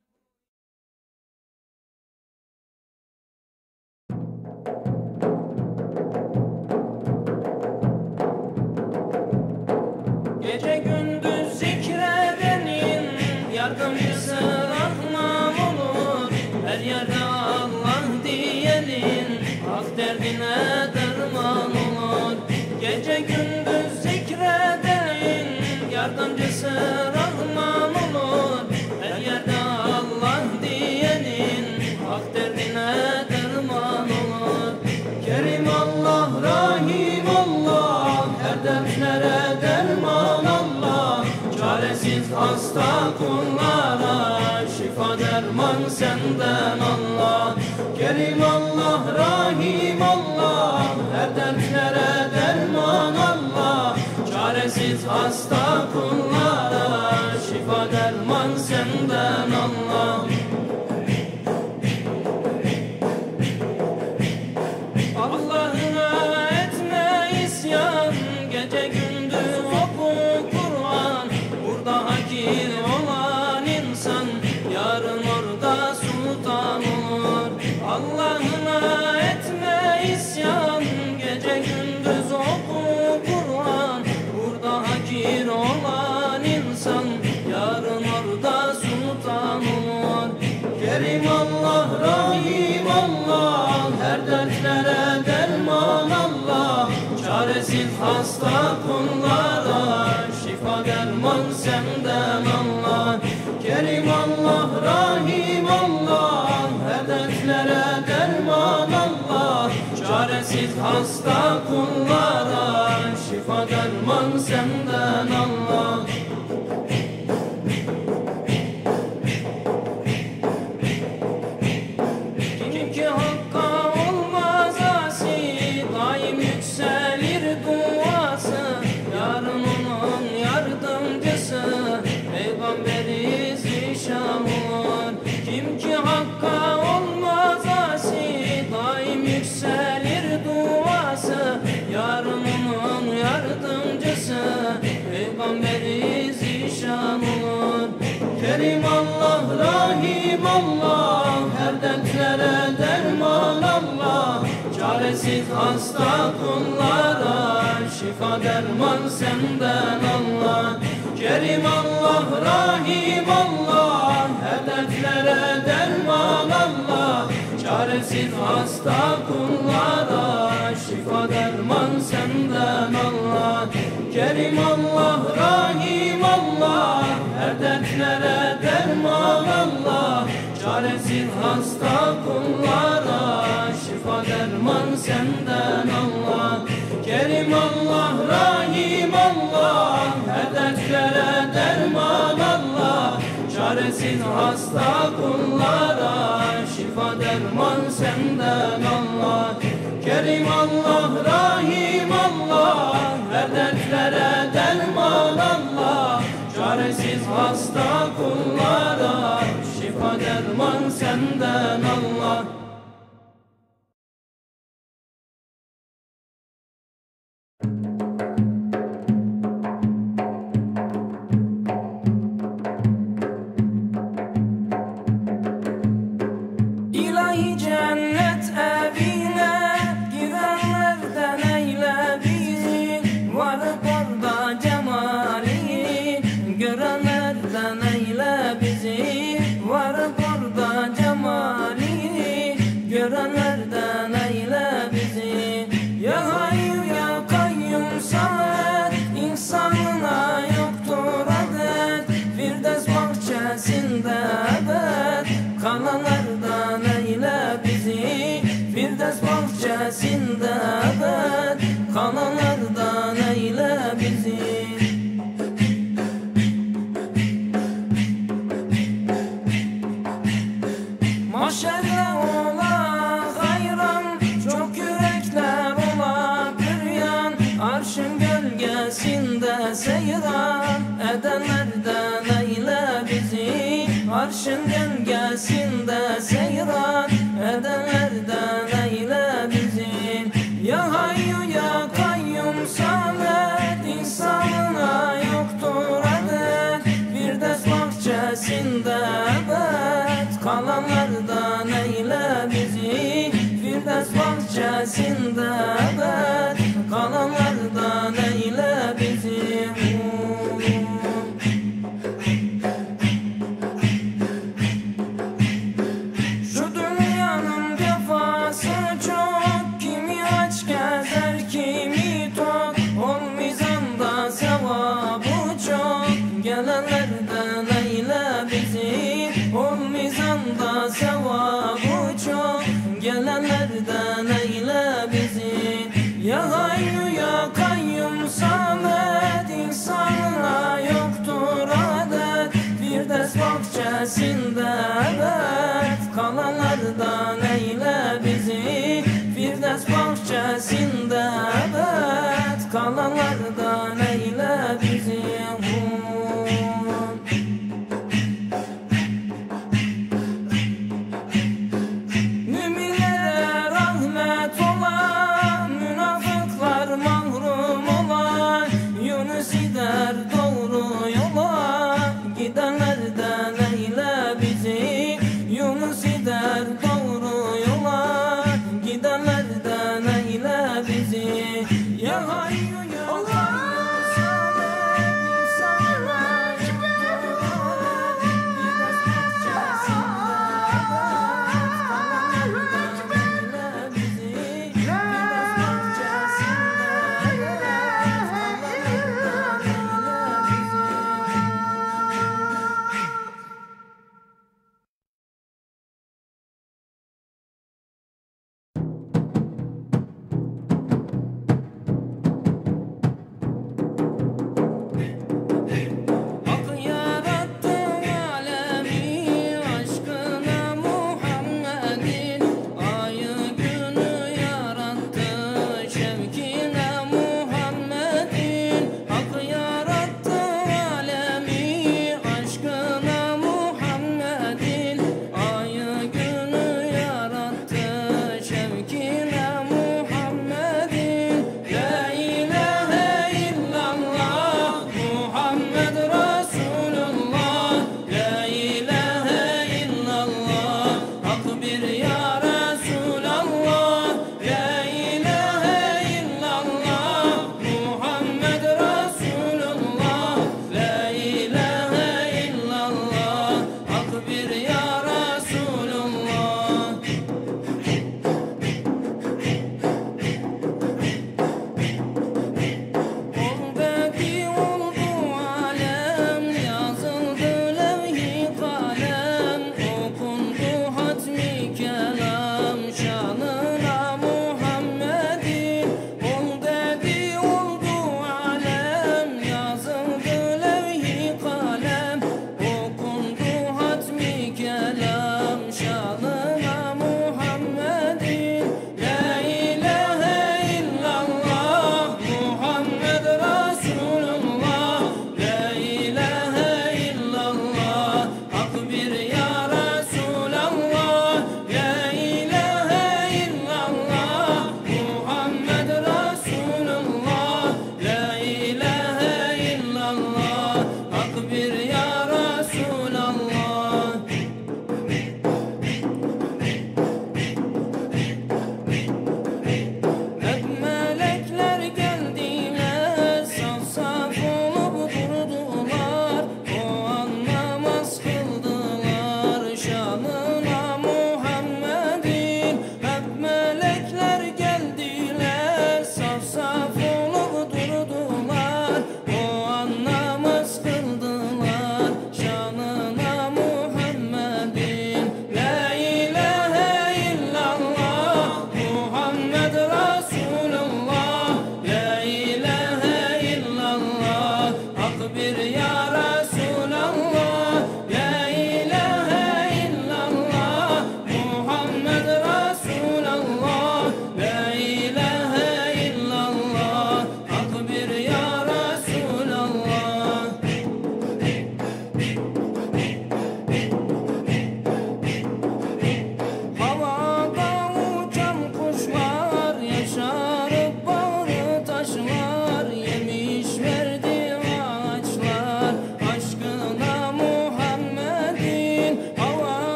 gece gündüz zikredenin yardımcısı Rahman olur. Her yerde Allah diyenin hak derdine derman olur. Gece gündüz zikredenin yardımcısı Rahman olur. Her yerde Allah diyenin hak derdine derman olur. Kerim Allah, Rahim Allah, her dertlere derman Allah. Çaresiz hasta kullara şifa derman senden Allah. Kerim Allah, Rahim Allah, her dertlere derman Allah. Çaresiz hasta kullara şifa derman senden Allah. Allah'ına etme isyan, gece gündüz oku Kur'an. Burada hakir olan insan yarın orada sultan olur. Allah'ına etme isyan, gece gündüz oku Kur'an. Burada hakir olan insan yarın orada sultan olur. Kerim Allah, Rahim Allah, her dertlere derman Allah. Çaresiz hasta kullara şifa derman senden Allah. Kerim Allah, Rahim Allah, her dertlere derman Allah. Çaresiz hasta kullara şifa derman senden Allah. Kim ki hakka olmaz asi, daim yükselir duası. Yarın onun yardımcısı Peygamberi zişan olur. Kim ki hakka olmaz asi, daim yükselir duası. Yarın onun yardımcısı Peygamberi zişan olur. Kerim Allah, Rahim Allah, her dertlere derman Allah. Çaresiz hasta kullara şifa derman senden Allah. Kerim Allah, Rahim Allah, her dertlere derman Allah. Çaresiz hasta kullara şifa derman senden Allah. Kerim Allah, Rahim Allah, her dertlere derman Allah. Çaresiz hasta kullara şifa derman senden Allah. Kerim Allah, Rahim çaresiz hasta kullara şifa derman senden Allah. Kerim Allah, Rahim Allah, her dertlere derman Allah. Çaresiz hasta kullara şifa derman senden Allah. İlahi cennet evine girenlerden eyle bizi, varıp orada cemalini görenlerden eyle bizi, varıp orada cemalini görenlerden eyle bizi. Ya Hayyu ya Kayyum Samet, insanına yoktur adet, Firdevs bahçesinde ebed kalanlardan eyle bizi, Firdevs bahçesinde ebed kalanlardan eyle bizi. Mahşerde ola hayran, çok yürekler ola büryan, arşın gölgesinde seyran edenlerden eyle bizi, arşın gölgesinde seyran edenlerden eyle bizi. Ya Hayyu ya Kayyum Samet, insanına yoktur adet, Firdevs bahçesinde ebed kalanlardan eyle bizi, Firdevs bahçesinde ebed kalanlardan eyle bizi. Şu dünyanın cefası çok, kimi aç gezer kimi tok, ol mizanda sevabı çok, gelenlerden eyle bizi, ol mizanda sevabı çok, gelenlerden eyle bizi. Ya Hayyu ya Kayyum Samet, insanına yoktur adet, Firdevs bahçesinde ebed kalanlardan eyle bizi, Firdevs bahçesinde ebed kalanlardan eyle bizi. Müminlere rahmet ola, münafıklar mahrum ola, Yunus gider doğru yola, gidenlerden eyle bizi, Yunus gider doğru yola, gidenlerden eyle bizi. Ya Hayyu ya Kayyum Samet,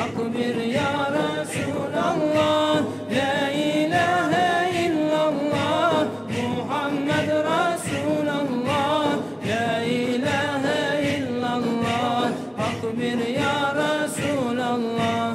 hak bir ya Resulallah. La ilahe illallah Muhammed Resulallah. La ilahe illallah hak bir ya Resulallah.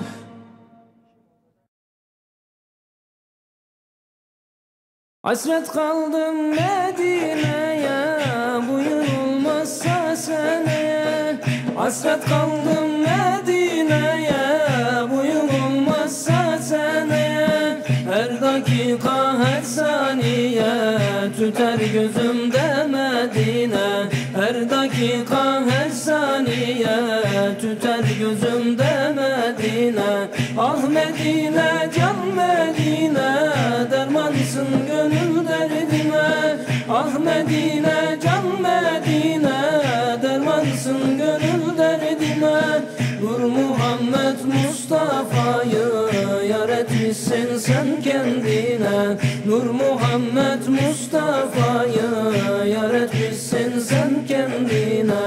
Hasret kaldım Medine'ye, buyurulmazsa seneye. Hasret kaldım Medine'ye, buyurulmazsa seneye. Her dakika her saniye tüter gözümde Medine. Her dakika her saniye tüter gözümde Medine. Ah Medine, can Medine, dermansın gönül derdime. Ah Medine, can Medine, dermansın gönül derdime. Nur Muhammed Mustafa'yı yar etmişsin sen kendine. Nur Muhammed Mustafa'yı yar etmişsin sen kendine.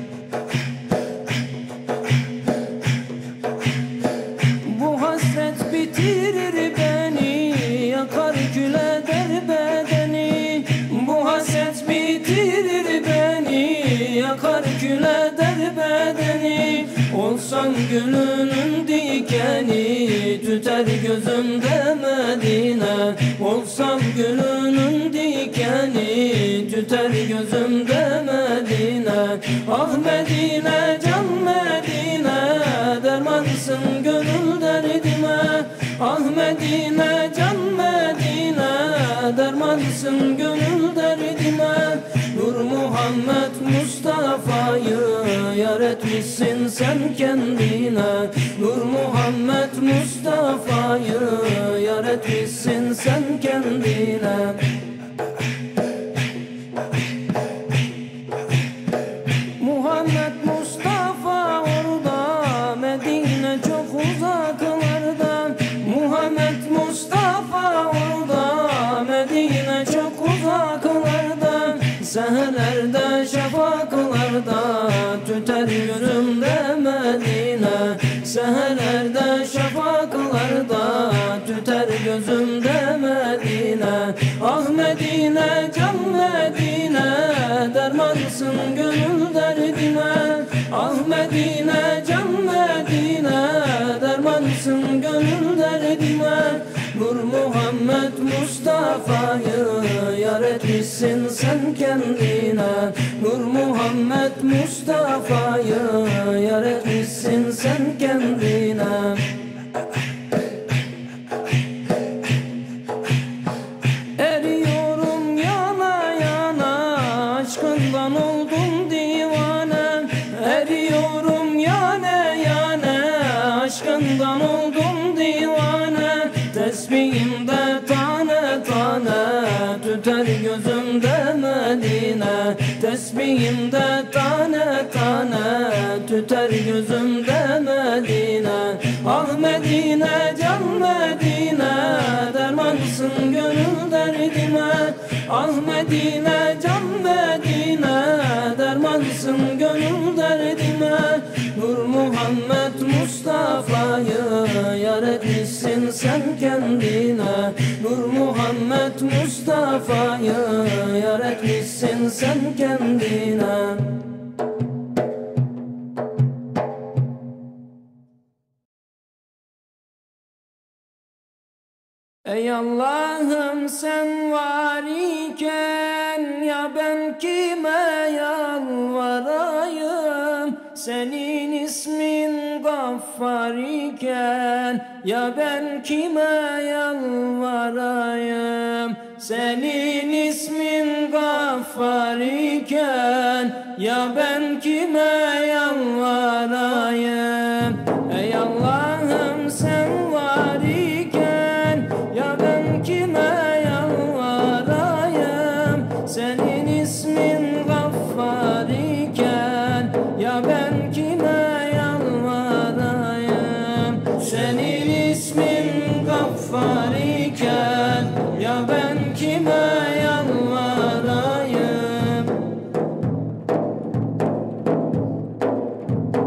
Bu hasret bitirir beni, yakar kül eder bedeni. Bu hasret bitirir beni, yakar kül eder bedeni. Olsam gülünün dikeni, tüter gözümde Medine. Olsam gülünün dikeni, tüter gözümde Medine. Ah Medine, can Medine, dermansın gönül derdime. Ah Medine, can Medine, dermansın gönül derdime. Nur Muhammed Mustafa'yı yar etmişsin sen kendine. Nur Muhammed Mustafa'yı yar etmişsin sen kendine. Muhammed Mustafa orada, Medine çok uzaklarda. Muhammed Mustafa orada, Medine çok uzaklarda. Seherlerde şafaklarda tüter gözümde Medine. Seherlerde şafaklarda tüter gözümde Medine. Ah Medine, can Medine, dermansın gönül derdime. Ah Medine, can Medine, dermansın gönül derdime. Nur Muhammed Mustafa'yı yar etmişsin sen kendine. Nur Muhammed Mustafa'yı yar etmişsin sen kendine. Eriyorum yana yana, aşkından oldum divane. Eriyorum yana yana, aşkından oldum divane. Tesbihimde tane tane tüter gözümde Medine. Tesbihimde tane tane tüter gözümde Medine. Ah Medine, can Medine, dermansın gönül derdime. Ah Medine, can Medine, dermansın gönül derdime. Nur Muhammed Mustafa'yı yar etmişsin sen kendine. Nur Muhammed Mustafa'yı yar etmişsin sen kendine. Ey Allah'ım sen var iken ya ben kime yalvarayım? Senin ismin Gaffar iken ya ben kime yalvarayım? Senin ismin Gaffar iken ya ben kime yalvarayım? Ey Allah'ım sen var iken ya ben kime yalvarayım? Senin ismin Gaffar iken ya ben kime yalvarayım? Senin ismin Gaffar iken ya ben kime yalvarayım?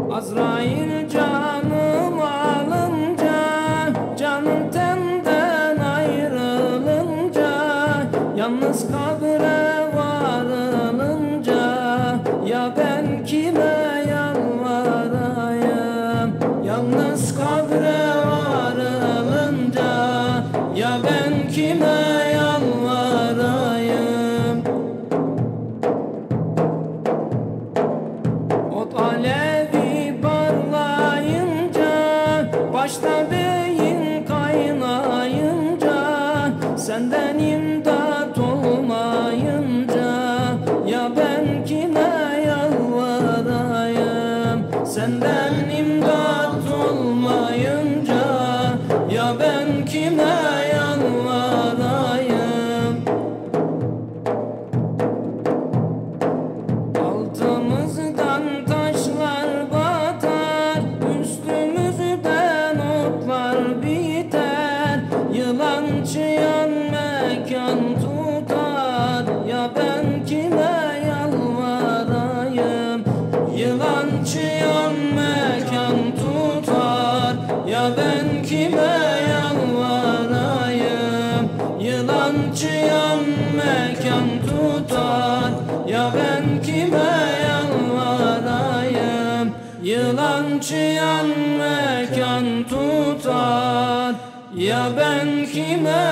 ben kime yalvarayım? Yılancıyan mekan tutar. Ya ben kime yalvarayım? Yılancıyan mekan tutar. Ya ben kime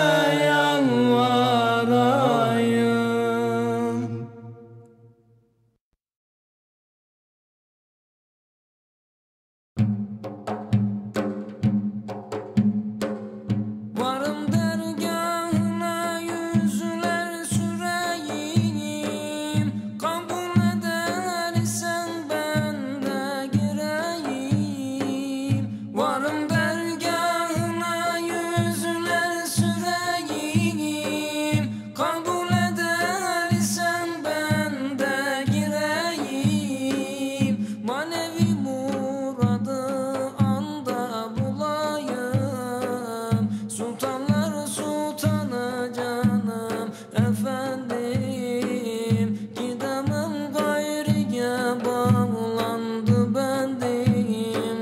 yalvarayım? Varım dergahına yüzler süreyim, kabul edersen ben de gireyim. Varım dergahına yüzler süreyim, kabul edersen ben de gireyim. Manevi muradı anda bulayım, sultanlar sultanı canım efendim. Gidemem gayriye bağlandı bendim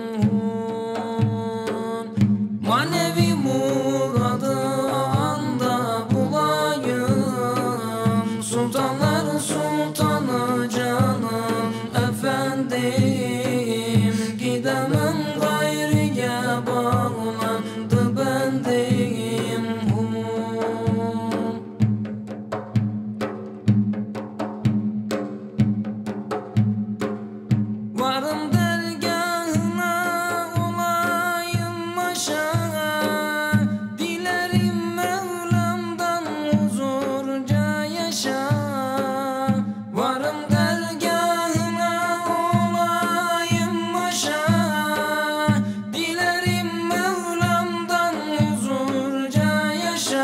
hun. Manevi muradı anda bulayım, sultanlar sultanı canım efendim. Gidemem gayriye bağlandı bendim hun. Varım dergahına olayım aşağı, dilerim Mevlam'dan huzurca yaşa. Varım dergahına olayım aşağı, dilerim Mevlam'dan huzurca yaşa.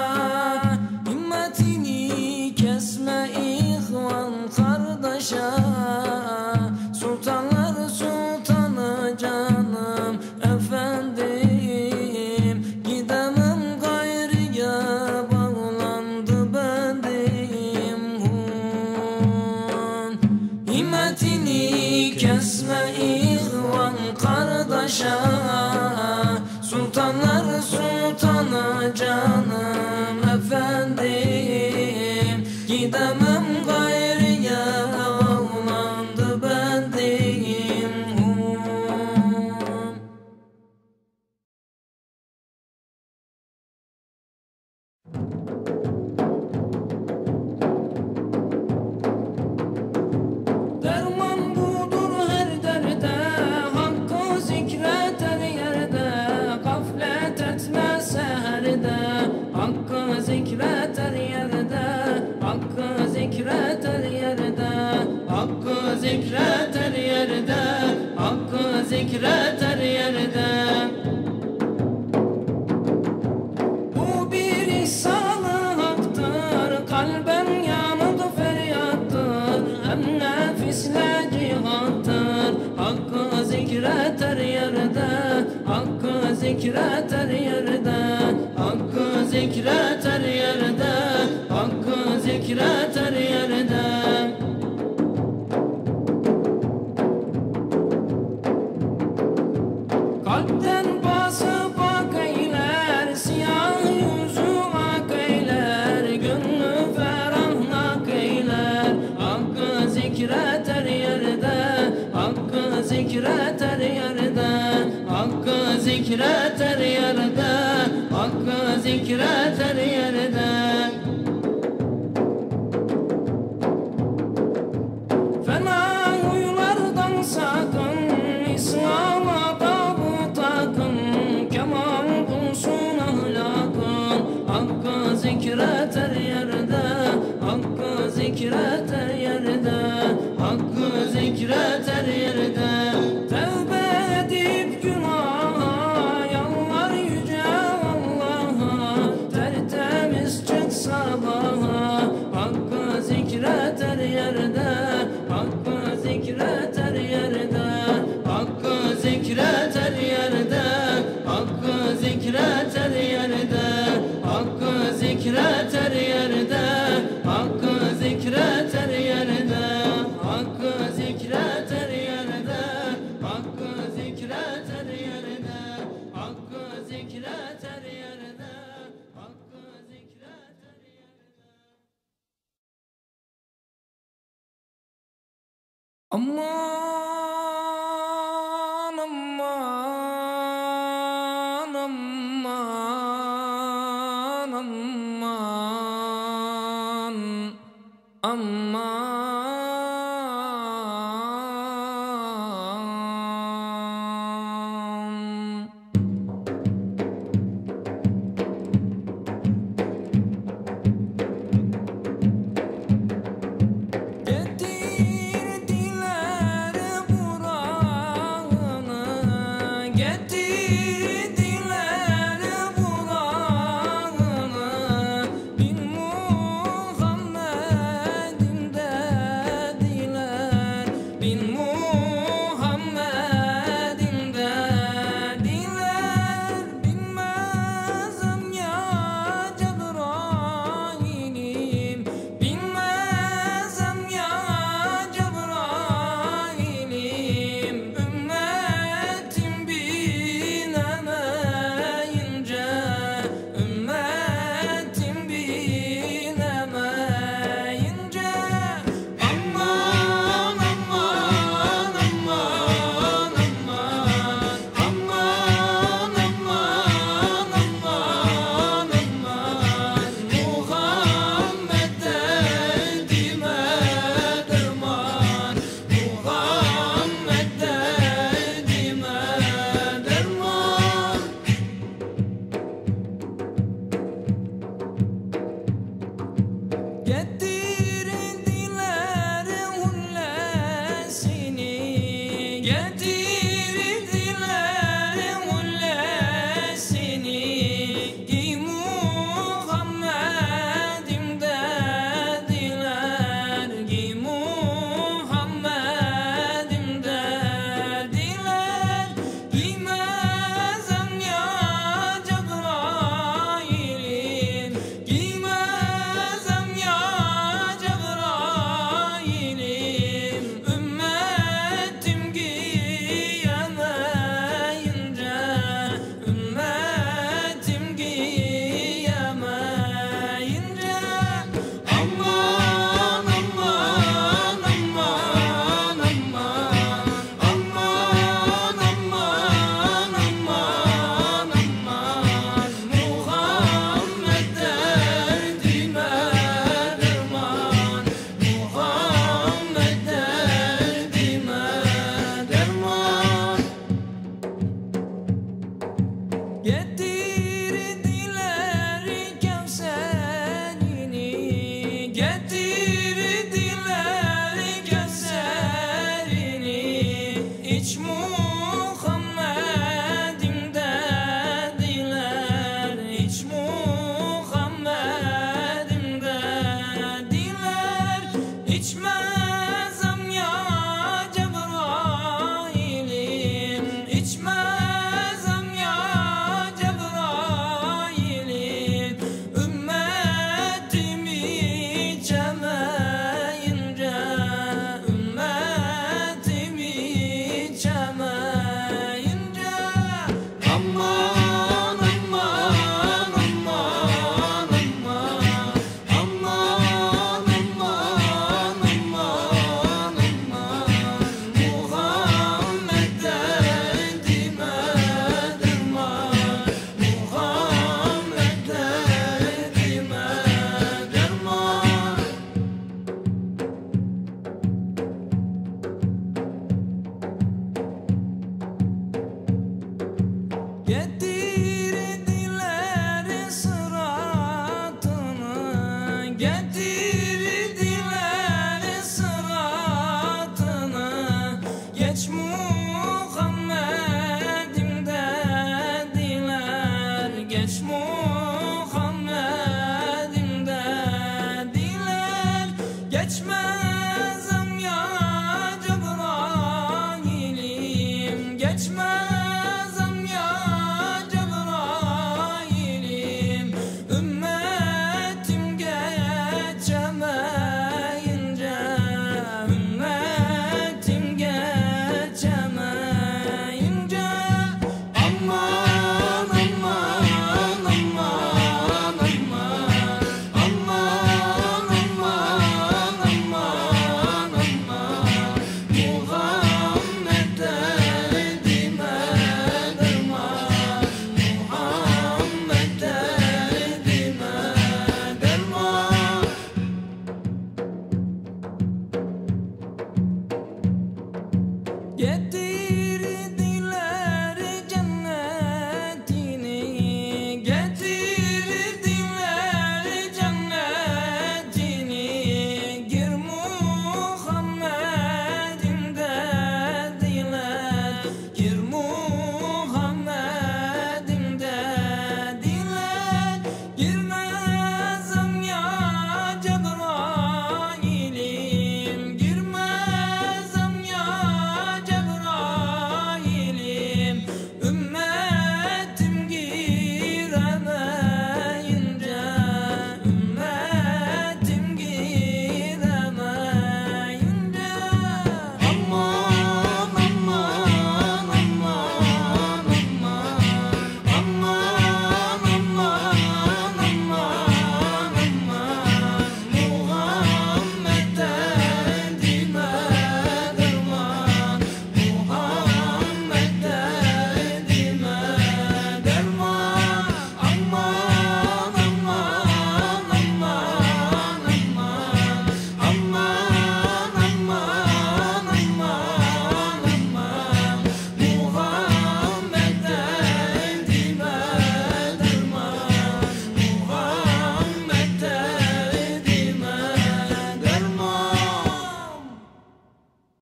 Himmetini kesme ihvan kardeşa, sultanlar sultanı canım efendim. Gidemem gayriye bağlandı bendim hun. Himmetini kesme ihvan kardeşa, sultanlar sultanı canım efendim. Gidemem gayriye bağlandı bendim hun. Derman budur her derde, hakkı zikret her yerde. Gaflet etme seherde, hakkı zikret her yerde. Hakkı zikret her yerde, hakkı zikret her yerde. Hakkı zikret her yerde. Bu bir ihsan-ı haktır, kalben yanık feryattır, hem nefisle cihattır. Hakkı zikret her yerde, hakkı zikret her yerde. Hakkı zikret her yerde, hakkı zikret her yerde. Kalpten basıp ak eyler, siyah yüzü ak eyler, gönlü ferahnak eyler. Hakkı zikret her yerde, hakkı zikret her yerde. Hakkı zikret her yerde, hakkı zikret her yerde. Fena huylardan sakın, İslam'a tabu takın, kemal bulsun ahlakın. Hakkı zikret her yerde, hakkı zikret her yerde. Hakkı zikret her yerde. Tevbe edip günaha, yalvar yüce Allah'a, tertemiz çık Aman aman aman aman aman